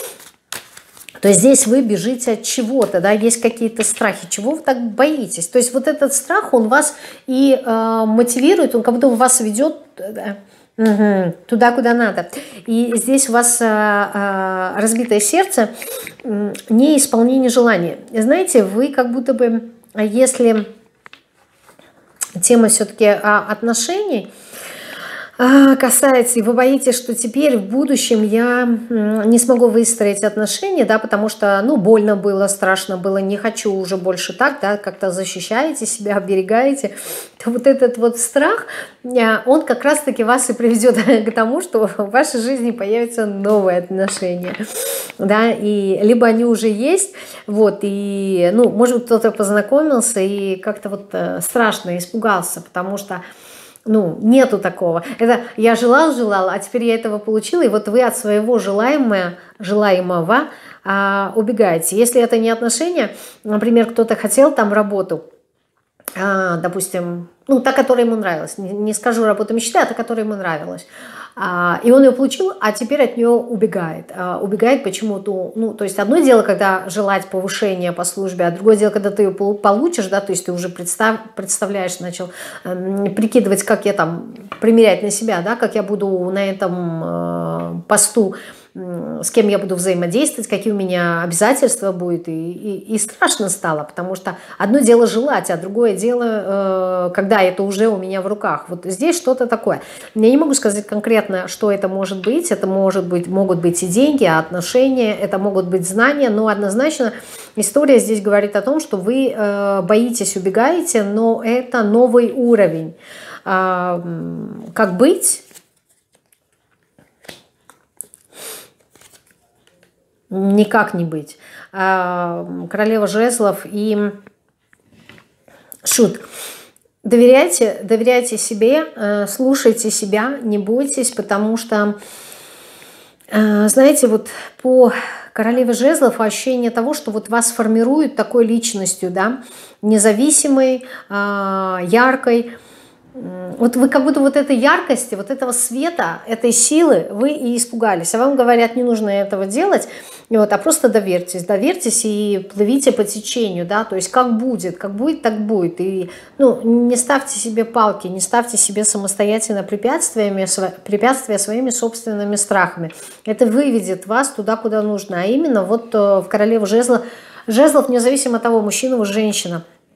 То есть здесь вы бежите от чего-то, да, есть какие-то страхи, чего вы так боитесь. То есть вот этот страх, он вас и э, мотивирует, он как будто вас ведет да, угу, туда, куда надо. И здесь у вас э, э, разбитое сердце, э, не исполнение желания. Знаете, вы как будто бы, если тема все-таки отношений касается, и вы боитесь, что теперь в будущем я не смогу выстроить отношения, да, потому что, ну, больно было, страшно было, не хочу уже больше так, да, как-то защищаете себя, оберегаете, то вот этот вот страх, он как раз-таки вас и приведет к тому, что в вашей жизни появятся новые отношения, да, и либо они уже есть, вот, и, ну, может быть, кто-то познакомился и как-то вот страшно испугался, потому что ну, нету такого. Это я желал, желал, а теперь я этого получила, и вот вы от своего желаемого, желаемого а, убегаете. Если это не отношения, например, кто-то хотел там работу, а, допустим, ну, та, которая ему нравилась, не, не скажу работу мечты, а та, которая ему нравилась. А, и он ее получил, а теперь от нее убегает. А, убегает почему-то, ну, то есть одно дело, когда желать повышения по службе, а другое дело, когда ты ее получишь, да, то есть ты уже представ, представляешь, начал э, прикидывать, как я там, примерять на себя, да, как я буду на этом э, посту, э, с кем я буду взаимодействовать, какие у меня обязательства будут, и, и, и страшно стало, потому что одно дело желать, а другое дело, э, когда это уже у меня в руках. Вот здесь что-то такое. Я не могу сказать конкретно, что это может быть. Это может быть, могут быть и деньги, и отношения, это могут быть знания, но однозначно история здесь говорит о том, что вы э, боитесь, убегаете, но это новый уровень. Э, как быть? Никак не быть. Э, королева жезлов и шут. Доверяйте, доверяйте себе, слушайте себя, не бойтесь, потому что, знаете, вот по королеве жезлов ощущение того, что вот вас формируют такой личностью, да, независимой, яркой. Вот вы как будто вот этой яркости, вот этого света, этой силы вы и испугались. А вам говорят, не нужно этого делать, вот, а просто доверьтесь, доверьтесь и плывите по течению, да, то есть как будет, как будет, так будет. И ну, не ставьте себе палки, не ставьте себе самостоятельно препятствиями, препятствия своими собственными страхами. Это выведет вас туда, куда нужно. А именно вот в королеву жезлов, жезлов, независимо от того, мужчина или женщина,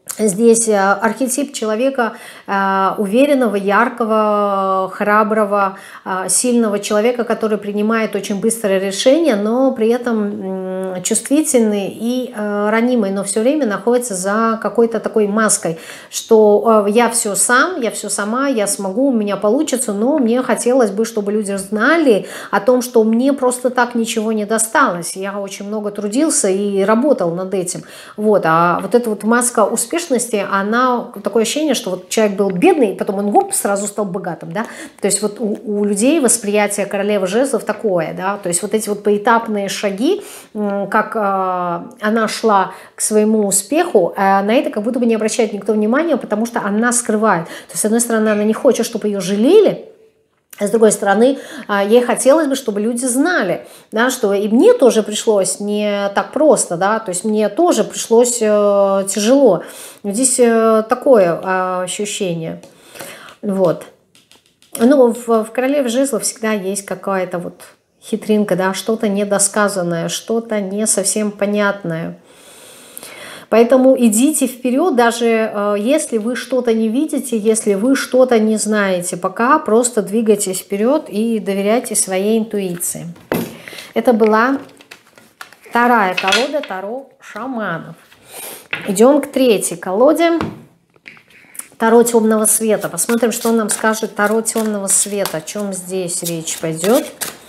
Здесь архетип человека уверенного, яркого, храброго, сильного человека, который принимает очень быстрое решение, но при этом чувствительный и ранимый, но все время находится за какой-то такой маской, что я все сам, я все сама, я смогу, у меня получится, но мне хотелось бы, чтобы люди знали о том, что мне просто так ничего не досталось. Я очень много трудился и работал над этим. Вот. А вот эта вот маска успешности, она, такое ощущение, что вот человек был бедный, и потом он гоп, сразу стал богатым, да, то есть вот у, у людей восприятие королевы жезлов такое, да, то есть вот эти вот поэтапные шаги, как э, она шла к своему успеху, э, на это как будто бы не обращает никто внимания, потому что она скрывает, то есть с одной стороны она не хочет, чтобы ее жалели, а с другой стороны, ей хотелось бы, чтобы люди знали, да, что и мне тоже пришлось не так просто, да, то есть мне тоже пришлось э, тяжело. Здесь э, такое э, ощущение. Вот. Ну, в, в королеве жезлов всегда есть какая-то вот хитринка, да, что-то недосказанное, что-то не совсем понятное. Поэтому идите вперед, даже э, если вы что-то не видите, если вы что-то не знаете, пока просто двигайтесь вперед и доверяйте своей интуиции. Это была вторая колода Таро шаманов. Идем к третьей колоде. Таро темного света. Посмотрим, что нам скажет Таро темного света. О чем здесь речь пойдет.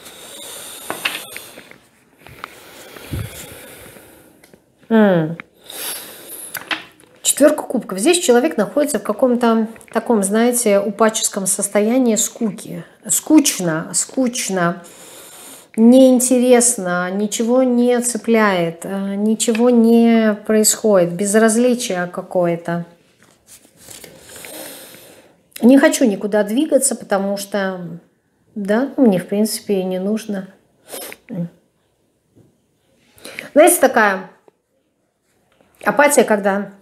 М-м. Четверка кубков. Здесь человек находится в каком-то таком, знаете, упадческом состоянии скуки. Скучно, скучно, неинтересно, ничего не цепляет, ничего не происходит, безразличие какое-то. Не хочу никуда двигаться, потому что, да, мне в принципе и не нужно. Знаете, такая апатия, когда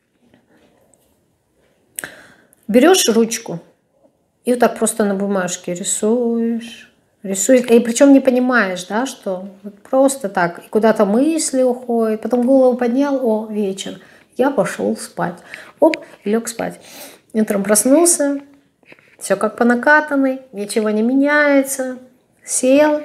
берешь ручку и вот так просто на бумажке рисуешь, рисуешь, и причем не понимаешь, да, что вот просто так, и куда-то мысли уходят, потом голову поднял, о, вечер, я пошел спать, оп, и лег спать. Утром проснулся, все как по накатанной, ничего не меняется, сел.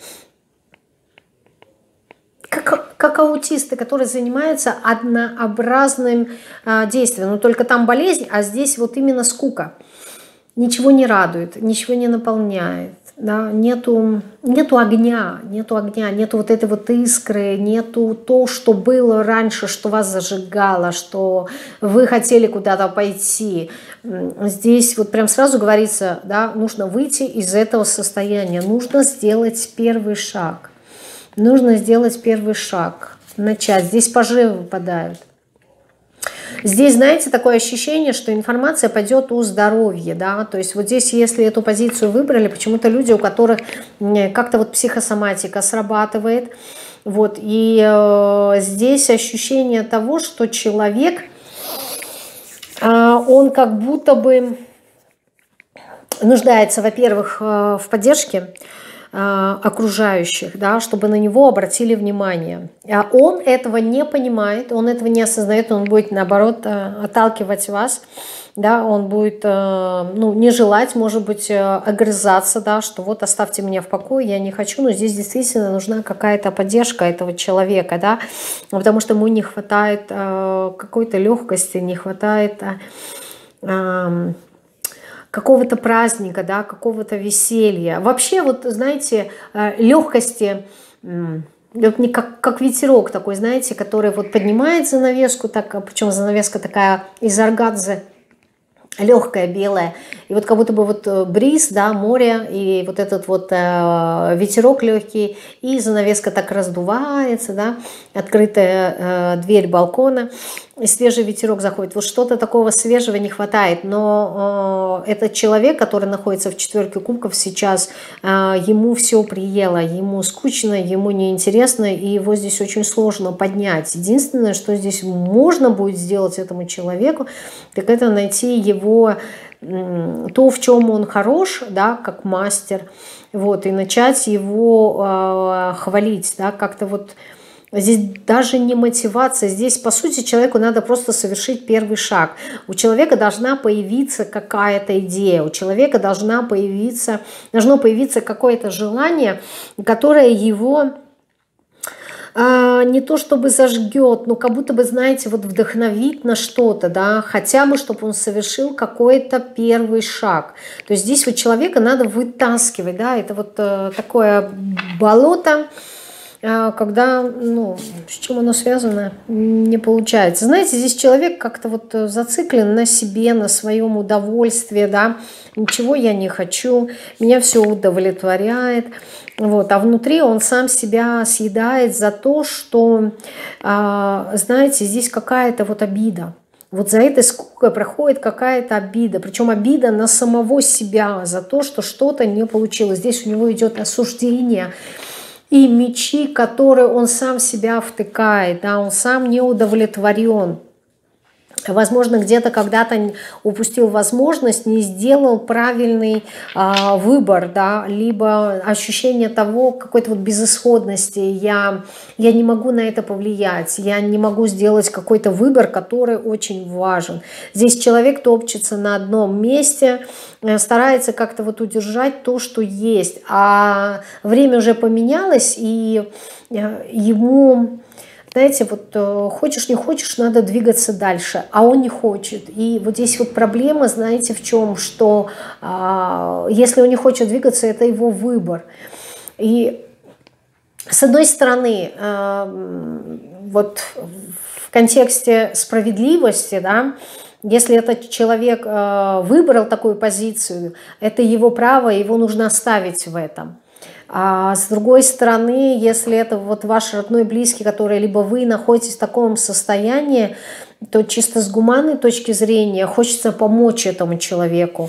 Как, как аутисты, которые занимаются однообразным э, действием. Но только там болезнь, а здесь вот именно скука. Ничего не радует, ничего не наполняет. Да? Нету, нету огня, нету огня, нету вот этой вот искры, нету то, что было раньше, что вас зажигало, что вы хотели куда-то пойти. Здесь вот прям сразу говорится, да, нужно выйти из этого состояния, нужно сделать первый шаг. Нужно сделать первый шаг, начать. Здесь пажи выпадают. Здесь, знаете, такое ощущение, что информация пойдет о здоровье, да, то есть вот здесь, если эту позицию выбрали, почему-то люди, у которых как-то вот психосоматика срабатывает, вот, и э, здесь ощущение того, что человек, э, он как будто бы нуждается, во-первых, э, в поддержке окружающих, да, чтобы на него обратили внимание. А он этого не понимает, он этого не осознает, он будет, наоборот, отталкивать вас, да, он будет, ну, не желать, может быть, огрызаться, да, что вот оставьте меня в покое, я не хочу, но здесь действительно нужна какая-то поддержка этого человека, да, потому что ему не хватает какой-то легкости, не хватает какого-то праздника, да, какого-то веселья. Вообще, вот, знаете, легкости, не как, как ветерок такой, знаете, который вот поднимает занавеску, так, причем занавеска такая из органзы, легкая, белая, и вот как будто бы вот бриз, да, море, и вот этот вот э, ветерок легкий, и занавеска так раздувается, да, открытая э, дверь балкона, и свежий ветерок заходит. Вот что-то такого свежего не хватает, но э, этот человек, который находится в четверке кубков сейчас, э, ему все приело, ему скучно, ему неинтересно, и его здесь очень сложно поднять. Единственное, что здесь можно будет сделать этому человеку, так это найти его, то, в чем он хорош, да, как мастер, вот, и начать его э, хвалить, да, как-то вот Здесь даже не мотивация, здесь, по сути, человеку надо просто совершить первый шаг. У человека должна появиться какая-то идея, у человека должна появиться, должно появиться какое-то желание, которое его а, не то чтобы зажгет, но как будто бы, знаете, вот вдохновит на что-то, да, хотя бы, чтобы он совершил какой-то первый шаг. То есть здесь вот человека надо вытаскивать, да, это вот э, такое болото, когда, ну, с чем оно связано, не получается. Знаете, здесь человек как-то вот зациклен на себе, на своем удовольствии, да, ничего я не хочу, меня все удовлетворяет, вот, а внутри он сам себя съедает за то, что, знаете, здесь какая-то вот обида. Вот за этой скукой проходит какая-то обида, причем обида на самого себя за то, что что-то не получилось. Здесь у него идет осуждение и мечи, которые он сам себя втыкает, да, он сам не удовлетворен. Возможно, где-то когда-то упустил возможность, не сделал правильный а, выбор, да, либо ощущение того, какой-то вот безысходности. Я, я не могу на это повлиять, я не могу сделать какой-то выбор, который очень важен. Здесь человек топчется на одном месте, старается как-то вот удержать то, что есть. А время уже поменялось, и ему... Знаете, вот хочешь, не хочешь, надо двигаться дальше, а он не хочет. И вот здесь вот проблема, знаете, в чем, что а, если он не хочет двигаться, это его выбор. И с одной стороны, а, вот в контексте справедливости, да, если этот человек а, выбрал такую позицию, это его право, его нужно оставить в этом. А с другой стороны, если это вот ваш родной, близкий, который либо вы находитесь в таком состоянии, то чисто с гуманной точки зрения хочется помочь этому человеку.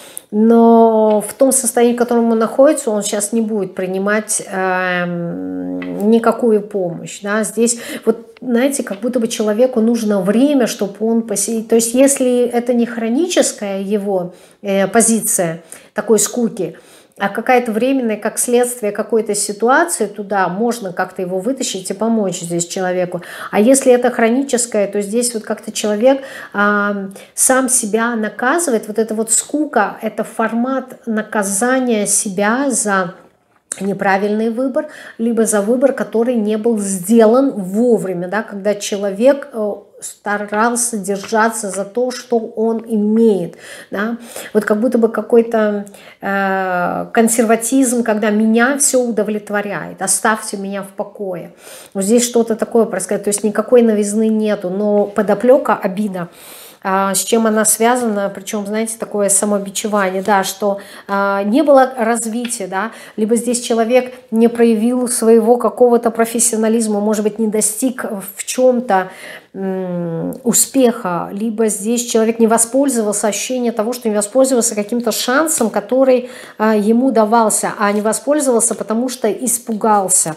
Но в том состоянии, в котором он находится, он сейчас не будет принимать э, никакую помощь. Да? Здесь, вот, знаете, как будто бы человеку нужно время, чтобы он посидел. То есть если это не хроническая его э, позиция такой скуки, а какая-то временная, как следствие какой-то ситуации, туда можно как-то его вытащить и помочь здесь человеку. А если это хроническое, то здесь вот как-то человек а, сам себя наказывает. Вот эта вот скука, это формат наказания себя за неправильный выбор, либо за выбор, который не был сделан вовремя, да, когда человек старался держаться за то, что он имеет. Да? Вот как будто бы какой-то э, консерватизм, когда меня все удовлетворяет, оставьте меня в покое. Вот здесь что-то такое происходит, то есть никакой новизны нету, но подоплека обида. С чем она связана, причем, знаете, такое самобичевание, да, что э, не было развития, да, либо здесь человек не проявил своего какого-то профессионализма, может быть, не достиг в чем-то э, успеха, либо здесь человек не воспользовался, ощущение того, что не воспользовался каким-то шансом, который э, ему давался, а не воспользовался, потому что испугался.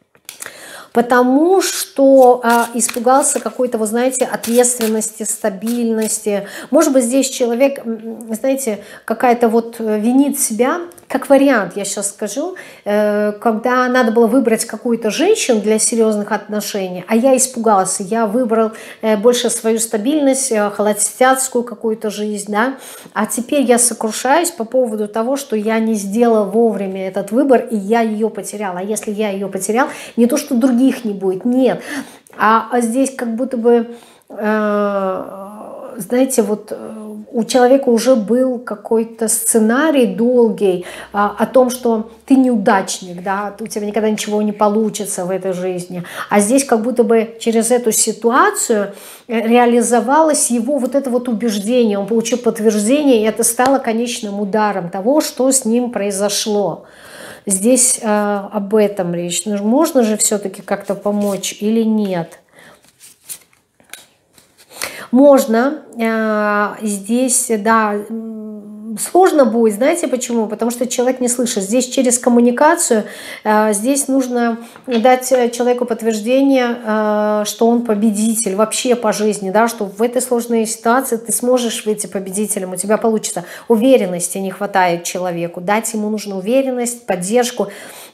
Потому что э, испугался какой-то, вы знаете, ответственности, стабильности. Может быть, здесь человек, знаете, какая-то вот винит себя, как вариант, я сейчас скажу, э, когда надо было выбрать какую-то женщину для серьезных отношений, а я испугался, я выбрал э, больше свою стабильность, э, холостяцкую какую-то жизнь, да, а теперь я сокрушаюсь по поводу того, что я не сделала вовремя этот выбор, и я ее потеряла. А если я ее потерял, не то, что других не будет, нет, а, а здесь как будто бы, э, знаете, вот у человека уже был какой-то сценарий долгий а, о том, что ты неудачник, да, у тебя никогда ничего не получится в этой жизни, а здесь как будто бы через эту ситуацию реализовалось его вот это вот убеждение, он получил подтверждение, и это стало конечным ударом того, что с ним произошло. Здесь э, об этом речь. Ну, можно же все-таки как-то помочь или нет? Можно. Э, здесь, да, сложно будет. Знаете почему? Потому что человек не слышит. Здесь через коммуникацию, э, здесь нужно дать человеку подтверждение, э, что он победитель вообще по жизни, да, что в этой сложной ситуации ты сможешь выйти победителем, у тебя получится. Уверенности не хватает человеку. Дать ему нужно уверенность, поддержку.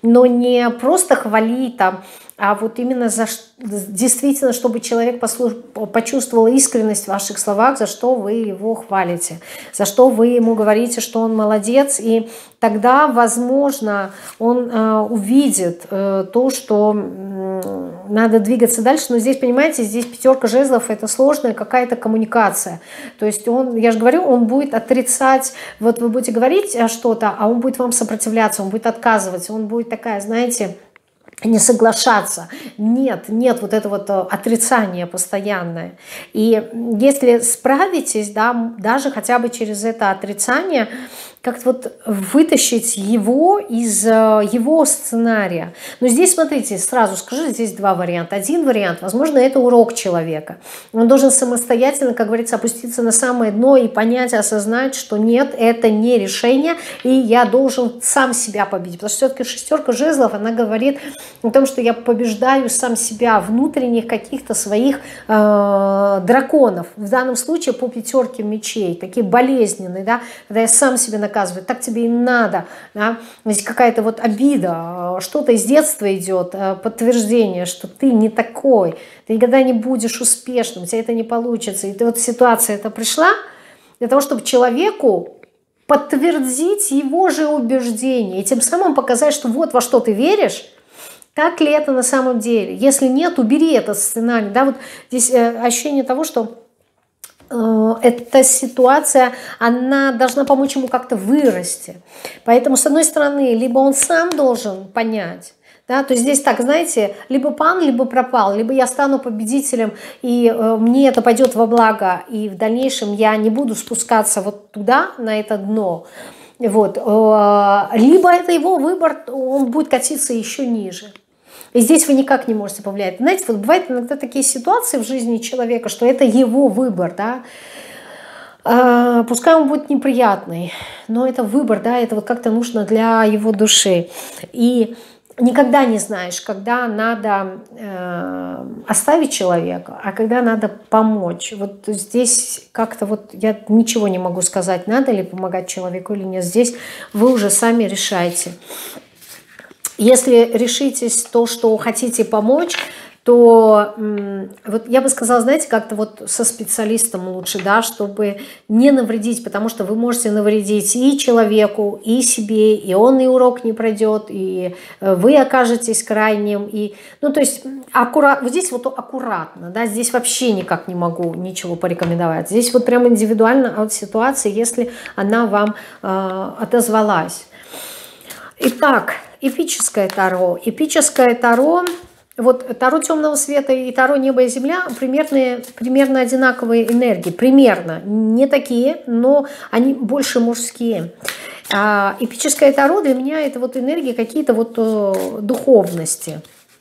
но не просто хвалить там, а вот именно за, действительно, чтобы человек послуш, почувствовал искренность в ваших словах, за что вы его хвалите, за что вы ему говорите, что он молодец, и тогда, возможно, он э, увидит э, то, что э, надо двигаться дальше. Но здесь, понимаете, здесь пятерка жезлов – это сложная какая-то коммуникация. То есть он, я же говорю, он будет отрицать, вот вы будете говорить что-то, а он будет вам сопротивляться, он будет отказывать, он будет такая, знаете, не соглашаться. Нет, нет, вот это вот отрицание постоянное. И если справитесь, да, даже хотя бы через это отрицание, как-то вот вытащить его из его сценария. Но здесь, смотрите, сразу скажу, здесь два варианта. Один вариант, возможно, это урок человека. Он должен самостоятельно, как говорится, опуститься на самое дно и понять, осознать, что нет, это не решение, и я должен сам себя победить. Потому что все-таки шестерка жезлов, она говорит о том, что я побеждаю сам себя, внутренних каких-то своих э, драконов. В данном случае по пятерке мечей, такие болезненные, да, когда я сам себя наказываю. Так тебе и надо. Да? Здесь какая-то вот обида, что-то из детства идет, подтверждение, что ты не такой, ты никогда не будешь успешным, у тебя это не получится. И ты, вот ситуация эта пришла для того, чтобы человеку подтвердить его же убеждение и тем самым показать, что вот во что ты веришь, так ли это на самом деле. Если нет, убери этот сценарий. Да? Вот здесь ощущение того, что эта ситуация, она должна помочь ему как-то вырасти. Поэтому, с одной стороны, либо он сам должен понять, да, то есть здесь так, знаете, либо пан, либо пропал, либо я стану победителем, и э, мне это пойдет во благо, и в дальнейшем я не буду спускаться вот туда, на это дно. Вот. Э, либо это его выбор, он будет катиться еще ниже. И здесь вы никак не можете повлиять. Знаете, вот бывают иногда такие ситуации в жизни человека, что это его выбор, да. А, пускай он будет неприятный, но это выбор, да, это вот как-то нужно для его души. И никогда не знаешь, когда надо э, оставить человека, а когда надо помочь. Вот здесь как-то вот я ничего не могу сказать, надо ли помогать человеку или нет. Здесь вы уже сами решаете. Если решитесь то, что хотите помочь, то вот я бы сказала, знаете, как-то вот со специалистом лучше, да, чтобы не навредить, потому что вы можете навредить и человеку, и себе, и он и урок не пройдет, и вы окажетесь крайним, и, ну, то есть, аккурат, вот здесь вот аккуратно, да, здесь вообще никак не могу ничего порекомендовать, здесь вот прям индивидуально от ситуации, если она вам э, отозвалась. Итак, эпическое таро. Эпическое таро, вот таро темного света и таро неба и земля примерно, примерно одинаковые энергии. Примерно. Не такие, но они больше мужские. А эпическое таро для меня это вот энергии какие-то вот э, духовности.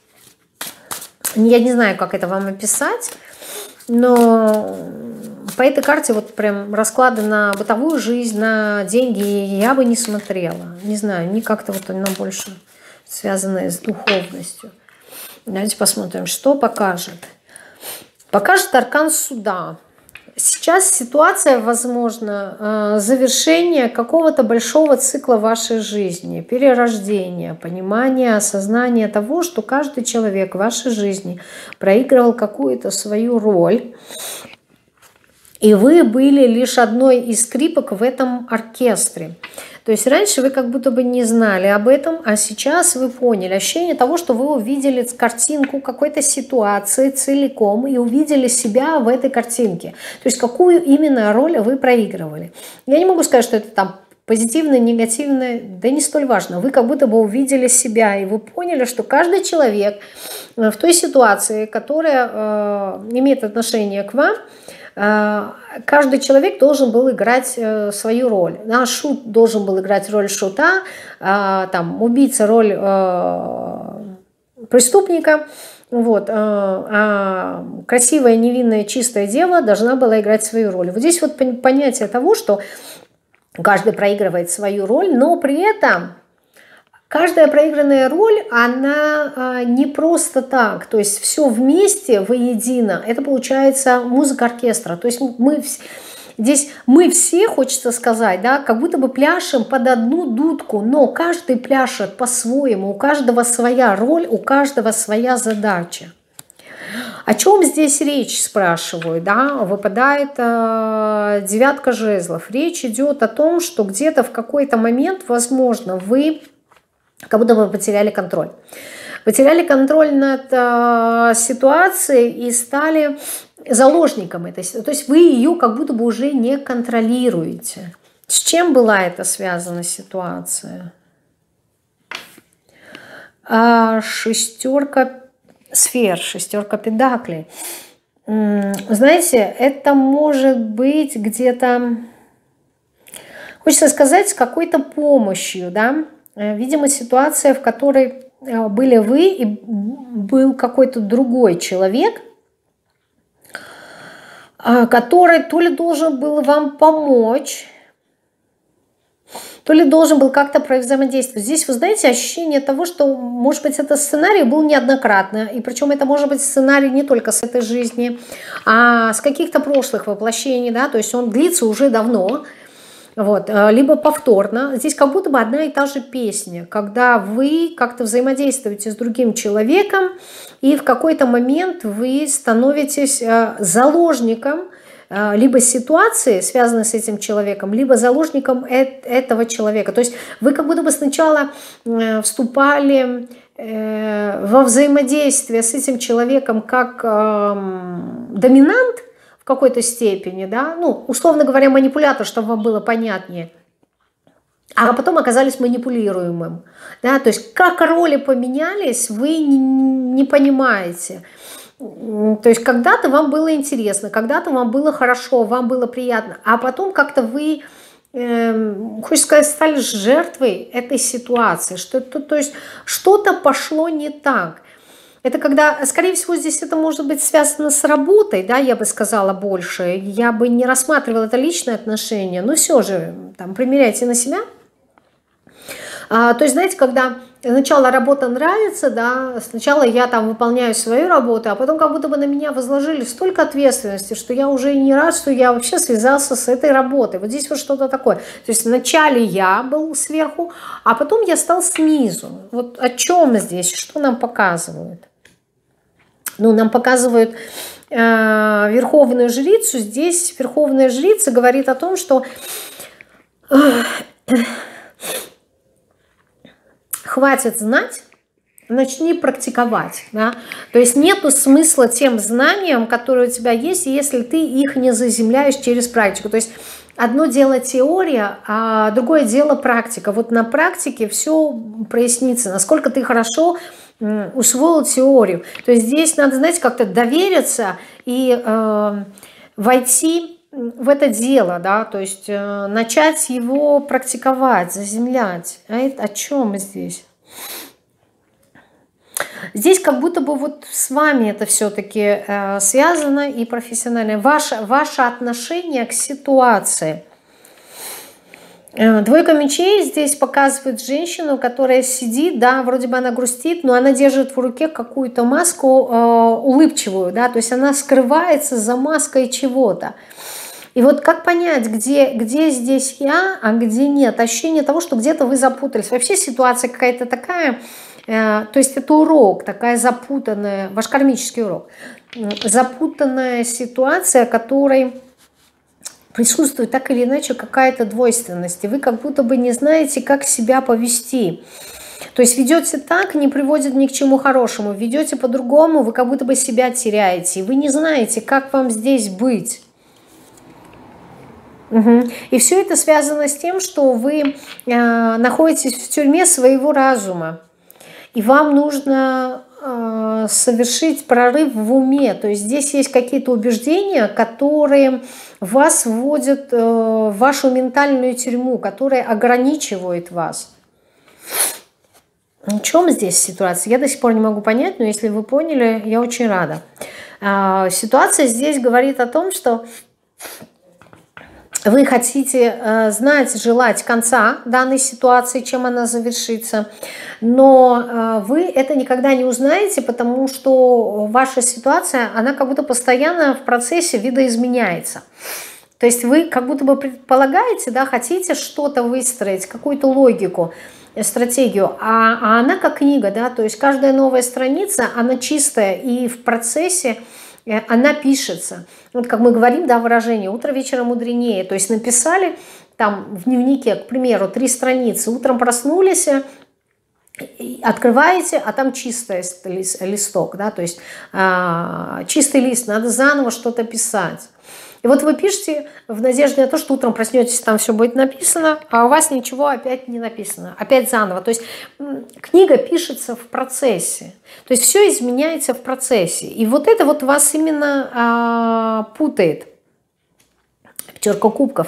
Я не знаю, как это вам описать, но по этой карте вот прям расклады на бытовую жизнь, на деньги я бы не смотрела. Не знаю, не как-то вот оно больше связанное с духовностью. Давайте посмотрим, что покажет. Покажет аркан суда. Сейчас ситуация, возможно, завершение какого-то большого цикла вашей жизни, перерождения, понимания, осознания того, что каждый человек в вашей жизни проигрывал какую-то свою роль. И вы были лишь одной из скрипок в этом оркестре. То есть раньше вы как будто бы не знали об этом, а сейчас вы поняли. Ощущение того, что вы увидели картинку какой-то ситуации целиком и увидели себя в этой картинке. То есть какую именно роль вы проигрывали. Я не могу сказать, что это там позитивное, негативное, да не столь важно. Вы как будто бы увидели себя, и вы поняли, что каждый человек в той ситуации, которая э, имеет отношение к вам, каждый человек должен был играть свою роль. Да, шут должен был играть роль шута, там, убийца роль преступника, вот, а красивая, невинная, чистая дева должна была играть свою роль. Вот здесь вот понятие того, что каждый проигрывает свою роль, но при этом каждая проигранная роль, она не просто так, то есть все вместе, воедино, это получается музыка оркестра. То есть мы, Здесь мы все, хочется сказать, да, как будто бы пляшем под одну дудку, но каждый пляшет по-своему, у каждого своя роль, у каждого своя задача. О чем здесь речь, спрашиваю, да, выпадает э, девятка жезлов. Речь идет о том, что где-то в какой-то момент, возможно, вы как будто бы потеряли контроль. Потеряли контроль над э, ситуацией и стали заложником этой ситуации. То есть вы ее как будто бы уже не контролируете. С чем была эта связана ситуация? А, шестерка сфер, шестерка педаклей. Знаете, это может быть где-то, хочется сказать, с какой-то помощью, да? Видимо, ситуация, в которой были вы и был какой-то другой человек, который то ли должен был вам помочь, то ли должен был как-то взаимодействовать. Здесь, вы знаете, ощущение того, что, может быть, этот сценарий был неоднократно, и причем это может быть сценарий не только с этой жизни, а с каких-то прошлых воплощений, да, то есть он длится уже давно, вот, либо повторно. Здесь как будто бы одна и та же песня, когда вы как-то взаимодействуете с другим человеком, и в какой-то момент вы становитесь заложником либо ситуации, связанной с этим человеком, либо заложником этого человека. То есть вы как будто бы сначала вступали во взаимодействие с этим человеком как доминант в какой-то степени, да, ну, условно говоря, манипулятор, чтобы вам было понятнее, а потом оказались манипулируемым. Да, то есть как роли поменялись, вы не, не понимаете. То есть когда-то вам было интересно, когда-то вам было хорошо, вам было приятно, а потом как-то вы, э, хочется сказать, стали жертвой этой ситуации. Что, то, то есть что-то пошло не так. Это когда, скорее всего, здесь это может быть связано с работой, да, я бы сказала больше. Я бы не рассматривала это личные отношения, но все же, там, примеряйте на себя. А, то есть, знаете, когда сначала работа нравится, да, сначала я там выполняю свою работу, а потом как будто бы на меня возложили столько ответственности, что я уже не рад, что я вообще связался с этой работой. Вот здесь вот что-то такое. То есть вначале я был сверху, а потом я стал снизу. Вот о чем здесь, что нам показывают? Ну, нам показывают э, верховную жрицу. Здесь верховная жрица говорит о том, что э, хватит знать, начни практиковать. Да? То есть нету смысла тем знаниям, которые у тебя есть, если ты их не заземляешь через практику. То есть одно дело теория, а другое дело практика. Вот на практике все прояснится, насколько ты хорошо усвоил теорию. То есть здесь надо, знаете, как-то довериться и э, войти в это дело, да, то есть э, начать его практиковать, заземлять. А это о чем здесь? Здесь как будто бы вот с вами это все-таки э, связано и профессионально. Ваше, ваше отношение к ситуации. Двойка мечей здесь показывает женщину, которая сидит, да, вроде бы она грустит, но она держит в руке какую-то маску э, улыбчивую, да, то есть она скрывается за маской чего-то. И вот как понять, где, где здесь я, а где нет? Ощущение того, что где-то вы запутались. Вообще ситуация какая-то такая, э, то есть это урок, такая запутанная, ваш кармический урок, запутанная ситуация, которой присутствует так или иначе какая-то двойственность, и вы как будто бы не знаете, как себя повести. То есть ведете так, не приводит ни к чему хорошему, ведете по-другому, вы как будто бы себя теряете, и вы не знаете, как вам здесь быть. Угу. И все это связано с тем, что вы э, находитесь в тюрьме своего разума, и вам нужно э, совершить прорыв в уме. То есть здесь есть какие-то убеждения, которые вас вводят э, в вашу ментальную тюрьму, которая ограничивает вас. В чем здесь ситуация? Я до сих пор не могу понять, но если вы поняли, я очень рада. Э, ситуация здесь говорит о том, что вы хотите э, знать, желать конца данной ситуации, чем она завершится, но э, вы это никогда не узнаете, потому что ваша ситуация, она как будто постоянно в процессе видоизменяется. То есть вы как будто бы предполагаете, да, хотите что-то выстроить, какую-то логику, стратегию, а, а она как книга, да, то есть каждая новая страница, она чистая и в процессе она пишется. Вот как мы говорим, да, выражение «утро вечера мудренее», то есть написали там в дневнике, к примеру, три страницы, утром проснулись, открываете, а там чистый листок, да, то есть э, чистый лист, надо заново что-то писать. И вот вы пишете в надежде на то, что утром проснетесь, там все будет написано, а у вас ничего опять не написано, опять заново. То есть книга пишется в процессе, то есть все изменяется в процессе. И вот это вот вас именно э, путает. Пятерка кубков.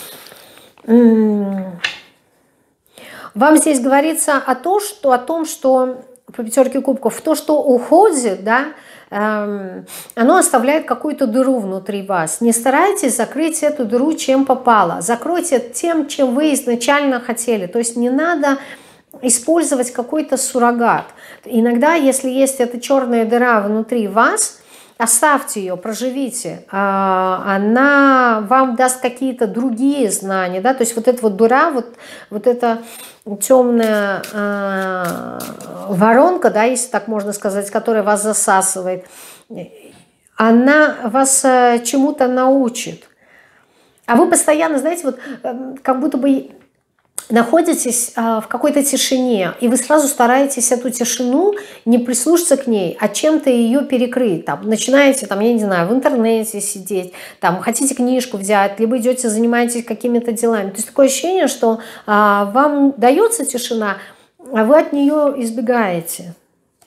Вам здесь говорится о, том, что, о том, что по пятерке кубков, то, что уходит, да, эм, оно оставляет какую-то дыру внутри вас. Не старайтесь закрыть эту дыру, чем попало. Закройте тем, чем вы изначально хотели. То есть не надо использовать какой-то суррогат. Иногда, если есть эта черная дыра внутри вас, оставьте ее, проживите, она вам даст какие-то другие знания, да, то есть вот эта вот дыра, вот, вот эта темная э, воронка, да, если так можно сказать, которая вас засасывает, она вас э, чему-то научит. А вы постоянно, знаете, вот э, как будто бы находитесь а, в какой-то тишине, и вы сразу стараетесь эту тишину не прислушаться к ней, а чем-то ее перекрыть. Там, начинаете, там, я не знаю, в интернете сидеть, там, хотите книжку взять, либо идете, занимаетесь какими-то делами. То есть такое ощущение, что а, вам дается тишина, а вы от нее избегаете.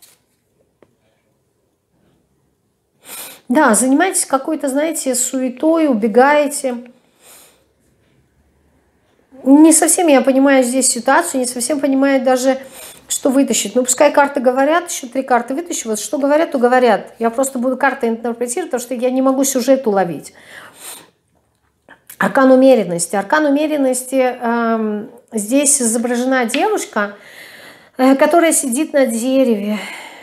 Да, занимаетесь какой-то, знаете, суетой, убегаете. Не совсем я понимаю здесь ситуацию, не совсем понимаю даже, что вытащить. Ну, пускай карты говорят, еще три карты вытащу. Вот что говорят, то говорят. Я просто буду карты интерпретировать, потому что я не могу сюжет уловить. Аркан умеренности. Аркан умеренности. Э, здесь изображена девушка, э, которая сидит на дереве.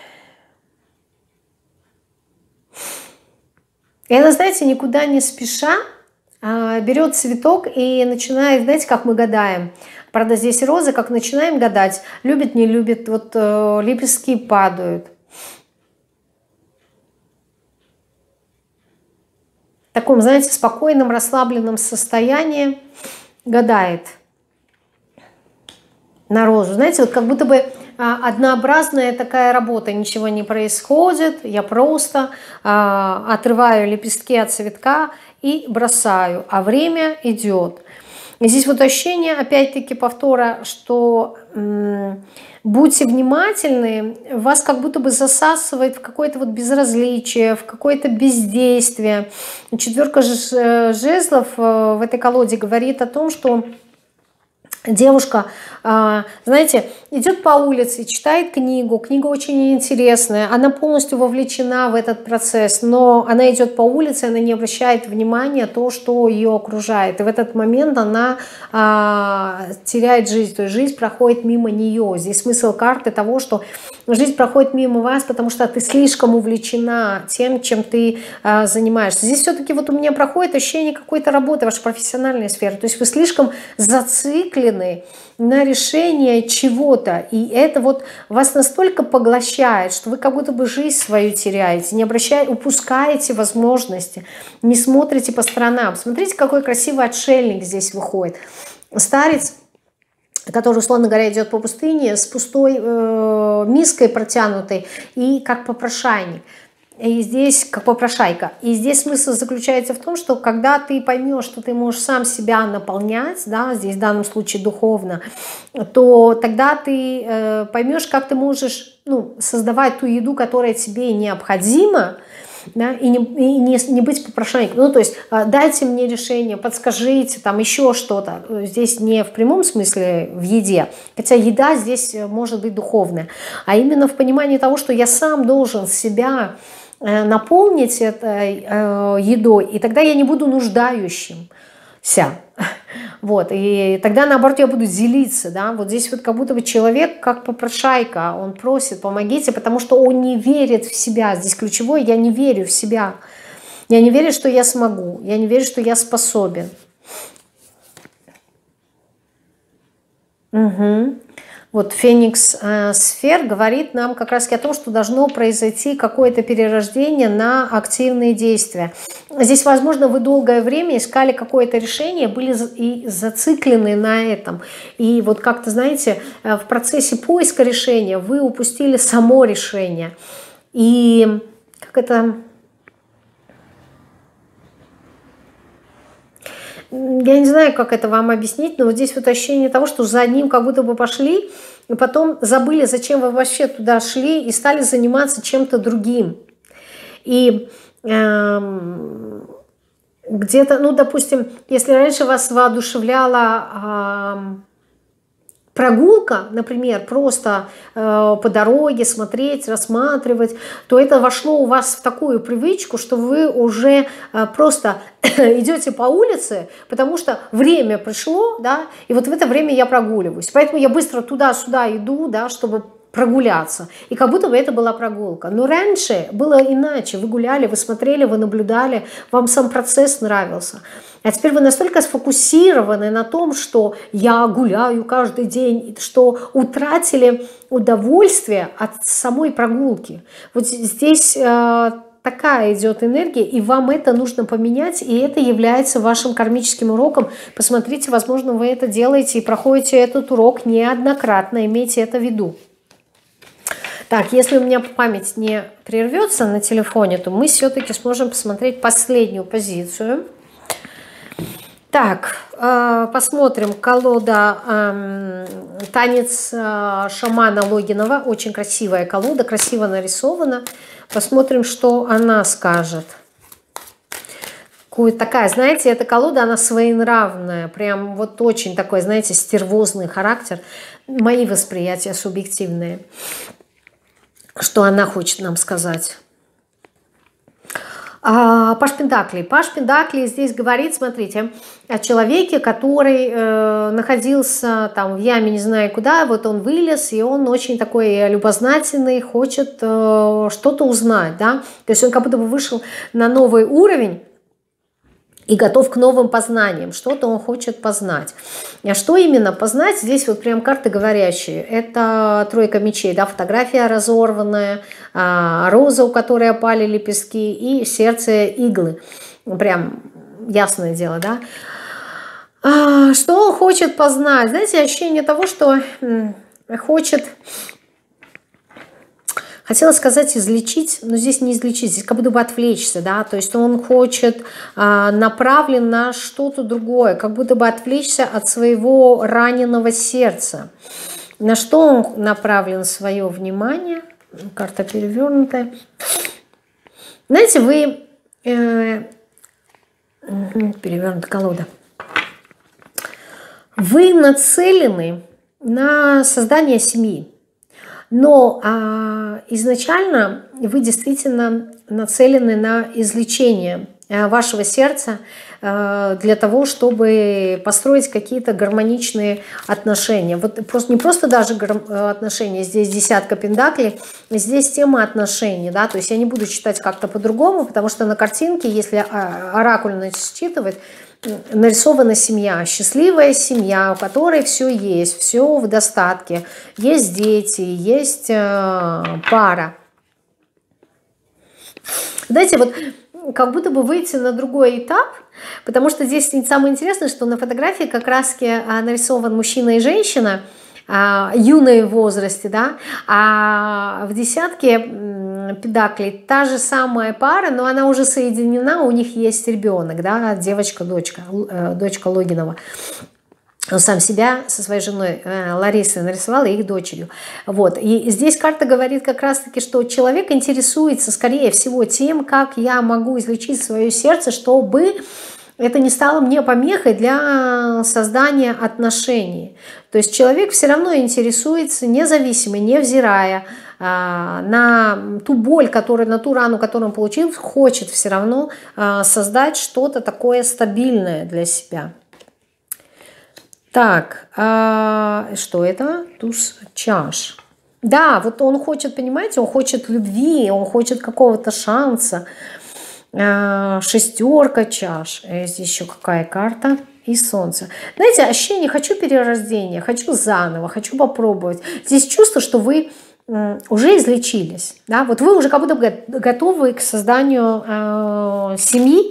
И она, знаете, никуда не спеша берет цветок и начинает, знаете, как мы гадаем. Правда, здесь розы, как начинаем гадать, любит, не любит, вот э, лепестки падают. В таком, знаете, спокойном, расслабленном состоянии гадает на розу. Знаете, вот как будто бы однообразная такая работа, ничего не происходит, я просто э, отрываю лепестки от цветка и бросаю, а время идет. И здесь вот ощущение, опять-таки, повтора, что м, будьте внимательны, вас как будто бы засасывает в какое-то вот безразличие, в какое-то бездействие. Четверка жезлов в этой колоде говорит о том, что девушка, знаете, идет по улице, читает книгу, книга очень интересная, она полностью вовлечена в этот процесс, но она идет по улице, она не обращает внимания на то, что ее окружает. И в этот момент она а, теряет жизнь, то есть жизнь проходит мимо нее. Здесь смысл карты того, что жизнь проходит мимо вас, потому что ты слишком увлечена тем, чем ты а, занимаешься. Здесь все-таки вот у меня проходит ощущение какой-то работы, вашей профессиональной сферы, то есть вы слишком зациклены на решение чего-то, и это вот вас настолько поглощает, что вы как будто бы жизнь свою теряете, не обращаете, упускаете возможности, не смотрите по сторонам. Смотрите, какой красивый отшельник здесь выходит. Старец, который, условно говоря, идет по пустыне с пустой э, миской протянутой и как попрошайник. И здесь как попрошайка. И здесь смысл заключается в том, что когда ты поймешь, что ты можешь сам себя наполнять, да, здесь в данном случае духовно, то тогда ты э, поймешь, как ты можешь, ну, создавать ту еду, которая тебе необходима, да, и, не, и не, не быть попрошайником. Ну, то есть э, дайте мне решение, подскажите, там еще что-то. Здесь не в прямом смысле в еде, хотя еда здесь может быть духовная, а именно в понимании того, что я сам должен себя наполнить этой э, едой, и тогда я не буду нуждающимся. Вот, и тогда, наоборот, я буду делиться, да, вот здесь вот как будто бы человек, как попрошайка, он просит, помогите, потому что он не верит в себя, здесь ключевое, я не верю в себя, Я не верю, что я смогу. Я не верю, что я способен. Угу. Вот Феникс э, Сфер говорит нам как раз о том, что должно произойти какое-то перерождение на активные действия. Здесь, возможно, вы долгое время искали какое-то решение, были и зациклены на этом. И вот как-то, знаете, в процессе поиска решения вы упустили само решение. И как это... Я не знаю, как это вам объяснить, но вот здесь вот ощущение того, что за одним как будто бы пошли, и потом забыли, зачем вы вообще туда шли, и стали заниматься чем-то другим. И эм, где-то, ну, допустим, если раньше вас воодушевляла эм, прогулка, например, просто э, по дороге смотреть, рассматривать, то это вошло у вас в такую привычку, что вы уже э, просто идете по улице, потому что время пришло, да, и вот в это время я прогуливаюсь. Поэтому я быстро туда-сюда иду, да, чтобы прогуляться. И как будто бы это была прогулка. Но раньше было иначе. Вы гуляли, вы смотрели, вы наблюдали, вам сам процесс нравился. А теперь вы настолько сфокусированы на том, что я гуляю каждый день, что утратили удовольствие от самой прогулки. Вот здесь э, такая идет энергия, и вам это нужно поменять, и это является вашим кармическим уроком. Посмотрите, возможно, вы это делаете и проходите этот урок неоднократно, имейте это в виду. Так, если у меня память не прервется на телефоне, то мы все-таки сможем посмотреть последнюю позицию. Так, э, посмотрим. Колода э, «Танец э, шамана Логинова». Очень красивая колода, красиво нарисована. Посмотрим, что она скажет. Такая, знаете, эта колода, она своенравная. Прям вот очень такой, знаете, стервозный характер. Мои восприятия субъективные. Что она хочет нам сказать? А, Паж Пентаклей. Паж Пентаклей здесь говорит, смотрите, о человеке, который э, находился там в яме, не знаю куда, вот он вылез, и он очень такой любознательный, хочет э, что-то узнать, да, то есть он как будто бы вышел на новый уровень, и готов к новым познаниям, что-то он хочет познать. А что именно познать? Здесь вот прям карты говорящие. Это тройка мечей, да, фотография разорванная, роза, у которой опали лепестки, и сердце иглы. Прям ясное дело, да. Что он хочет познать? Знаете, ощущение того, что хочет... Хотела сказать излечить, но здесь не излечить, здесь как будто бы отвлечься, да, то есть он хочет, а, направлен на что-то другое, как будто бы отвлечься от своего раненого сердца. На что он направлен свое внимание? Карта перевернутая. Знаете, вы... Э, перевернутая колода. Вы нацелены на создание семьи. Но а, изначально вы действительно нацелены на излечение а, вашего сердца а, для того, чтобы построить какие-то гармоничные отношения. Вот просто, не просто даже отношения, здесь десятка пентаклей, здесь тема отношений. Да? То есть я не буду читать как-то по-другому, потому что на картинке, если оракульно считывать, нарисована семья, счастливая семья, у которой все есть, все в достатке, есть дети, есть э, пара. Знаете, вот как будто бы выйти на другой этап, потому что здесь самое интересное, что на фотографии как раз нарисован мужчина и женщина, юные в возрасте, да, а в десятке пентаклей та же самая пара, но она уже соединена, у них есть ребенок, да, девочка-дочка, дочка Логинова. Он сам себя со своей женой Ларисой нарисовал, и их дочерью. Вот. И здесь карта говорит как раз-таки, что человек интересуется, скорее всего, тем, как я могу излечить свое сердце, чтобы это не стало мне помехой для создания отношений. То есть человек все равно интересуется, независимо, невзирая а, на ту боль, которую, на ту рану, которую он получил, хочет все равно а, создать что-то такое стабильное для себя. Так, а, что это? Туз чаш. Да, вот он хочет, понимаете, он хочет любви, он хочет какого-то шанса. шестерка чаш. Здесь еще какая карта? И солнце. Знаете, ощущение, хочу перерождения, хочу заново, хочу попробовать. Здесь чувство, что вы уже излечились. Да? Вот вы уже как будто бы готовы к созданию э, семьи.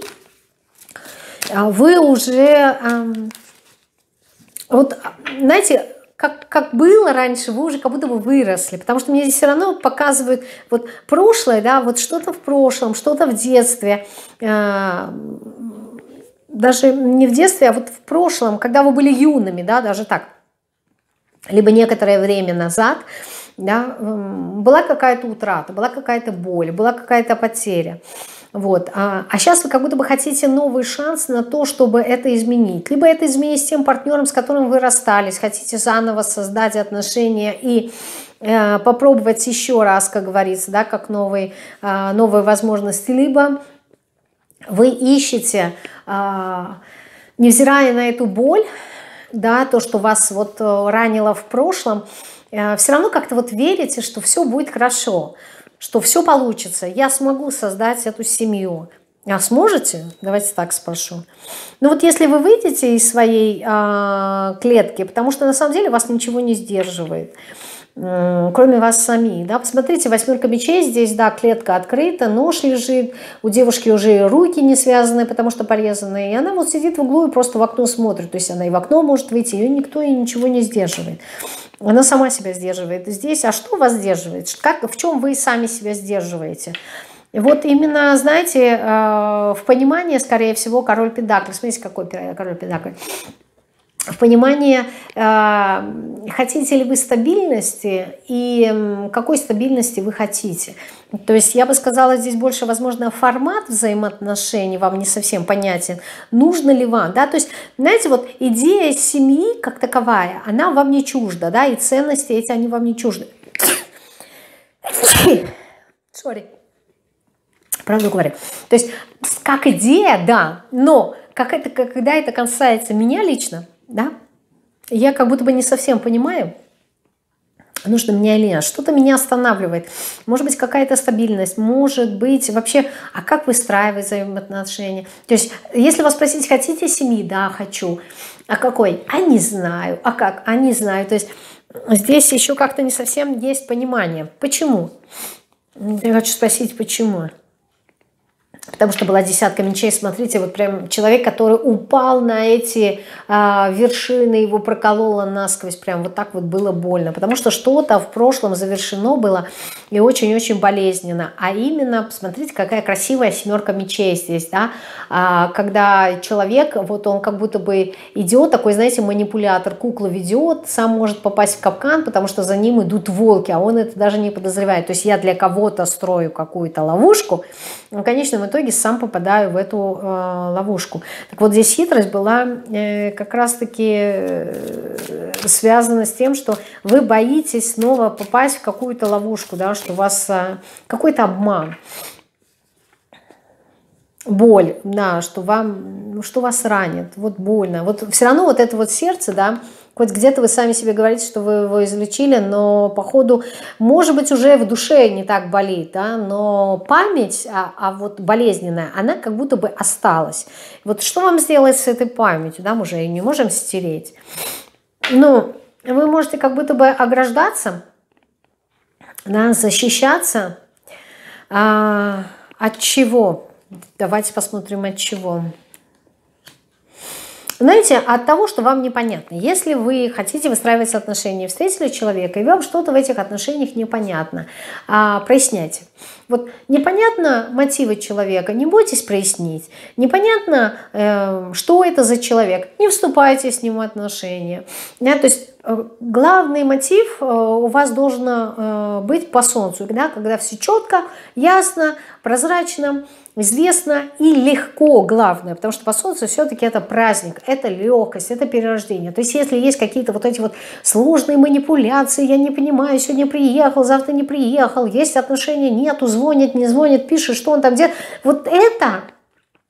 Вы уже... Э, вот, знаете, как, как было раньше, вы уже как будто бы выросли. Потому что мне здесь все равно показывают вот прошлое, да, вот что-то в прошлом, что-то в детстве. Э, даже не в детстве, а вот в прошлом, когда вы были юными, да, даже так. Либо некоторое время назад, да, была какая-то утрата, была какая-то боль, была какая-то потеря. Вот. А, а сейчас вы как будто бы хотите новый шанс на то, чтобы это изменить. Либо это изменить с тем партнером, с которым вы расстались, хотите заново создать отношения и э, попробовать еще раз, как говорится, да, как новые, э, новые возможности. Либо вы ищете, э, невзирая на эту боль, да, то, что вас вот ранило в прошлом, э, все равно как-то вот верите, что все будет хорошо, что все получится, я смогу создать эту семью. А сможете? Давайте так спрошу. Ну вот если вы выйдете из своей э, клетки, потому что на самом деле вас ничего не сдерживает, э, кроме вас самих. Да? Посмотрите, восьмерка мечей здесь, да, клетка открыта, нож лежит, у девушки уже руки не связаны, потому что порезаны, и она вот сидит в углу и просто в окно смотрит. То есть она и в окно может выйти, ее никто и ничего не сдерживает. Она сама себя сдерживает здесь. А что вас сдерживает? Как, в чем вы сами себя сдерживаете? Вот именно, знаете, в понимании, скорее всего, король педаклей. Смотрите, какой король педаклей. В понимании, хотите ли вы стабильности и какой стабильности вы хотите. То есть я бы сказала, здесь больше, возможно, формат взаимоотношений вам не совсем понятен. Нужно ли вам, да, то есть, знаете, вот идея семьи как таковая, она вам не чужда, да, и ценности эти, они вам не чужды. Sorry. Правду говорю. То есть, как идея, да, но как это, когда это касается меня лично, да, я как будто бы не совсем понимаю, нужно меня или нет. Что-то меня останавливает. Может быть, какая-то стабильность, может быть, вообще, а как выстраивать взаимоотношения? То есть, если вас спросить, хотите семьи? Да, хочу. А какой? А не знаю. А как? А не знаю. То есть, здесь еще как-то не совсем есть понимание. Почему? Я хочу спросить, почему? Потому что была десятка мечей, смотрите, вот прям человек, который упал на эти а, вершины, его прокололо насквозь, прям вот так вот было больно, потому что что-то в прошлом завершено было и очень-очень болезненно, а именно, посмотрите, какая красивая семерка мечей здесь, да, а, когда человек, вот он как будто бы идет, такой, знаете, манипулятор, куклу ведет, сам может попасть в капкан, потому что за ним идут волки, а он это даже не подозревает, то есть я для кого-то строю какую-то ловушку, в конечном итоге сам попадаю в эту э, ловушку. Так вот, здесь хитрость была э, как раз-таки э, связана с тем, что вы боитесь снова попасть в какую-то ловушку, да, что у вас э, какой-то обман. Боль, да, что вам, что вас ранит, вот больно. Вот все равно вот это вот сердце, да, хоть где-то вы сами себе говорите, что вы его излечили, но походу, может быть, уже в душе не так болит, да, но память, а, а вот болезненная, она как будто бы осталась. Вот что вам сделать с этой памятью, да, мы же ее не можем стереть. Ну, вы можете как будто бы ограждаться, да, защищаться. А, от чего? Давайте посмотрим, от чего. Знаете, от того, что вам непонятно. Если вы хотите выстраивать отношения, встретили человека, и вам что-то в этих отношениях непонятно, а, проясняйте. Вот непонятно мотивы человека, не бойтесь прояснить. Непонятно, э, что это за человек, не вступайте с ним в отношения. Да, то есть э, главный мотив э, у вас должен э, быть по солнцу, да, когда все четко, ясно, прозрачно, известно и легко, главное, потому что по солнцу все-таки это праздник, это легкость, это перерождение. То есть если есть какие-то вот эти вот сложные манипуляции, я не понимаю, сегодня приехал, завтра не приехал, есть отношения, нету, звонит, не звонит, пишет, что он там делает, вот это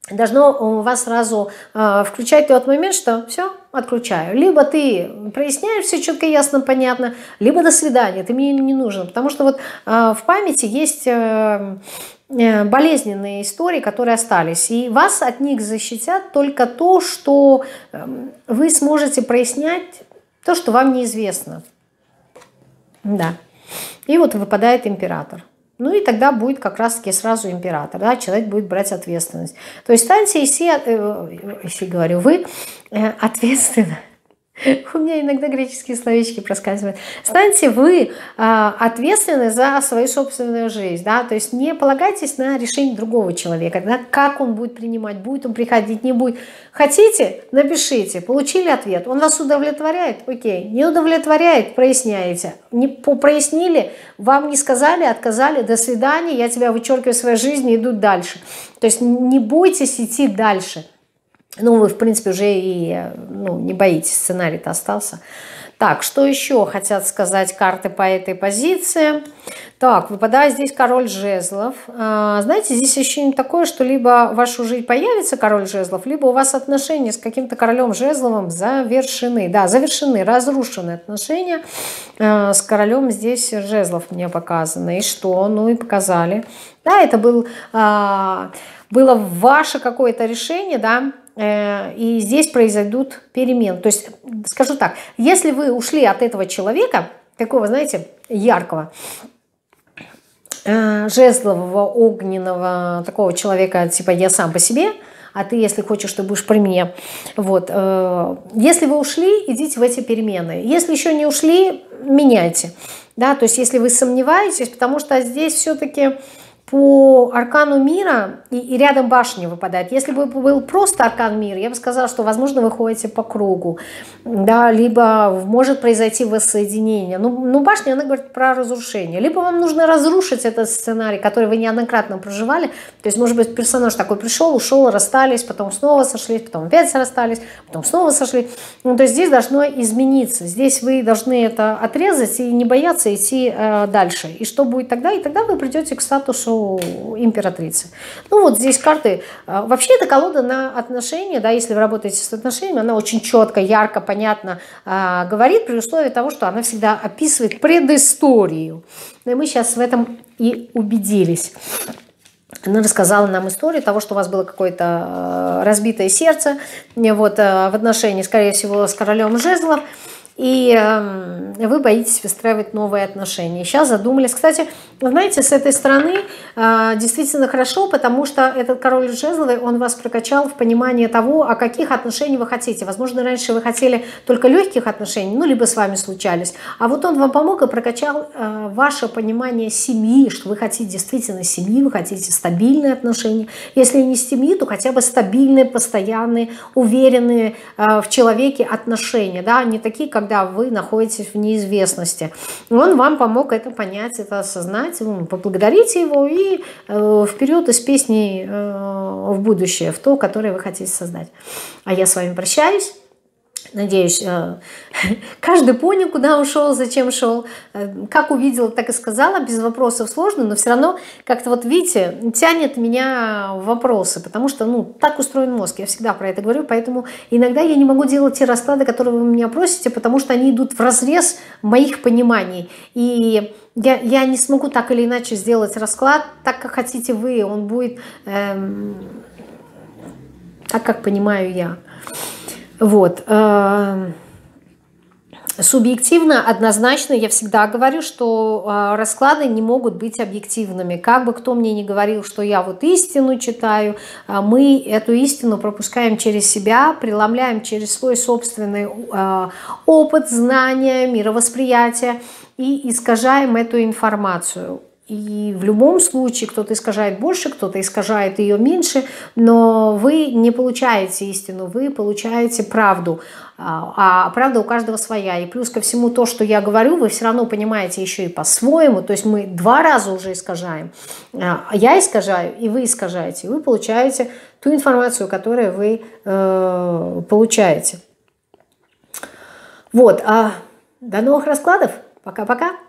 должно у вас сразу э, включать тот момент, что все, отключаю. Либо ты проясняешь все четко, ясно, понятно, либо до свидания, ты мне не нужен. Потому что вот э, в памяти есть э, э, болезненные истории, которые остались. И вас от них защитят только то, что э, вы сможете прояснять то, что вам неизвестно. Да. И вот выпадает император. Ну и тогда будет как раз-таки сразу император, да, человек будет брать ответственность. То есть станьте иси, э, иси говорю, вы э, ответственны. У меня иногда греческие словечки проскальзывают. Станьте вы э, ответственны за свою собственную жизнь, да, то есть не полагайтесь на решение другого человека, да, как он будет принимать, будет он приходить, не будет. Хотите, напишите, получили ответ, он вас удовлетворяет, окей, не удовлетворяет, проясняете, не прояснили, вам не сказали, отказали, до свидания, я тебя вычеркиваю из своей жизни, иду дальше. То есть не бойтесь идти дальше. Ну, вы, в принципе, уже и ну, не боитесь, сценарий-то остался. Так, что еще хотят сказать карты по этой позиции? Так, выпадает здесь король жезлов. А, знаете, здесь ощущение такое, что либо в вашу жизнь появится король жезлов, либо у вас отношения с каким-то королем жезловым завершены. Да, завершены, разрушены отношения а, с королем здесь жезлов мне показано. И что? Ну и показали. Да, это был, а, было ваше какое-то решение, да, и здесь произойдут перемены. То есть, скажу так, если вы ушли от этого человека, такого, знаете, яркого, жезлового, огненного, такого человека, типа я сам по себе, а ты, если хочешь, ты будешь при мне. Вот. Если вы ушли, идите в эти перемены. Если еще не ушли, меняйте. Да? То есть, если вы сомневаетесь, потому что здесь все-таки по аркану мира и, и рядом башни выпадает. Если бы был просто аркан мира, я бы сказала, что, возможно, вы ходите по кругу, да, либо может произойти воссоединение. Ну, ну, башня, она говорит про разрушение. Либо вам нужно разрушить этот сценарий, который вы неоднократно проживали. То есть, может быть, персонаж такой пришел, ушел, расстались, потом снова сошлись, потом опять расстались, потом снова сошлись. Ну, то есть здесь должно измениться. Здесь вы должны это отрезать и не бояться идти э, дальше. И что будет тогда? И тогда вы придете к статусу императрицы. Ну вот здесь карты. Вообще это колода на отношения, да, если вы работаете с отношениями, она очень четко, ярко, понятно э, говорит, при условии того, что она всегда описывает предысторию. И мы сейчас в этом и убедились. Она рассказала нам историю того, что у вас было какое-то разбитое сердце вот, в отношении, скорее всего, с королем жезлов. И э, вы боитесь выстраивать новые отношения. Сейчас задумались. Кстати, знаете, с этой стороны э, действительно хорошо, потому что этот король жезловый, он вас прокачал в понимании того, о каких отношениях вы хотите. Возможно, раньше вы хотели только легких отношений, ну, либо с вами случались. А вот он вам помог и прокачал э, ваше понимание семьи, что вы хотите действительно семьи, вы хотите стабильные отношения. Если не семьи, то хотя бы стабильные, постоянные, уверенные э, в человеке отношения, да, не такие, как когда вы находитесь в неизвестности. Он вам помог это понять, это осознать, поблагодарите его и э, вперед из песни э, в будущее, в то, которое вы хотите создать. А я с вами прощаюсь. Надеюсь, каждый понял, куда ушел, зачем шел. Как увидела, так и сказала, без вопросов сложно, но все равно как-то вот, видите, тянет меня в вопросы, потому что, ну, так устроен мозг, я всегда про это говорю, поэтому иногда я не могу делать те расклады, которые вы меня просите, потому что они идут вразрез моих пониманий. И я, я не смогу так или иначе сделать расклад так, как хотите вы, он будет эм, так, как понимаю я. Вот. Субъективно, однозначно, я всегда говорю, что расклады не могут быть объективными. Как бы кто мне ни говорил, что я вот истину читаю, мы эту истину пропускаем через себя, преломляем через свой собственный опыт, знания, мировосприятие и искажаем эту информацию. И в любом случае кто-то искажает больше, кто-то искажает ее меньше, но вы не получаете истину, вы получаете правду. А правда у каждого своя. И плюс ко всему то, что я говорю, вы все равно понимаете еще и по-своему. То есть мы два раза уже искажаем. Я искажаю, и вы искажаете. И вы получаете ту информацию, которую вы э, получаете. Вот. А до новых раскладов. Пока-пока.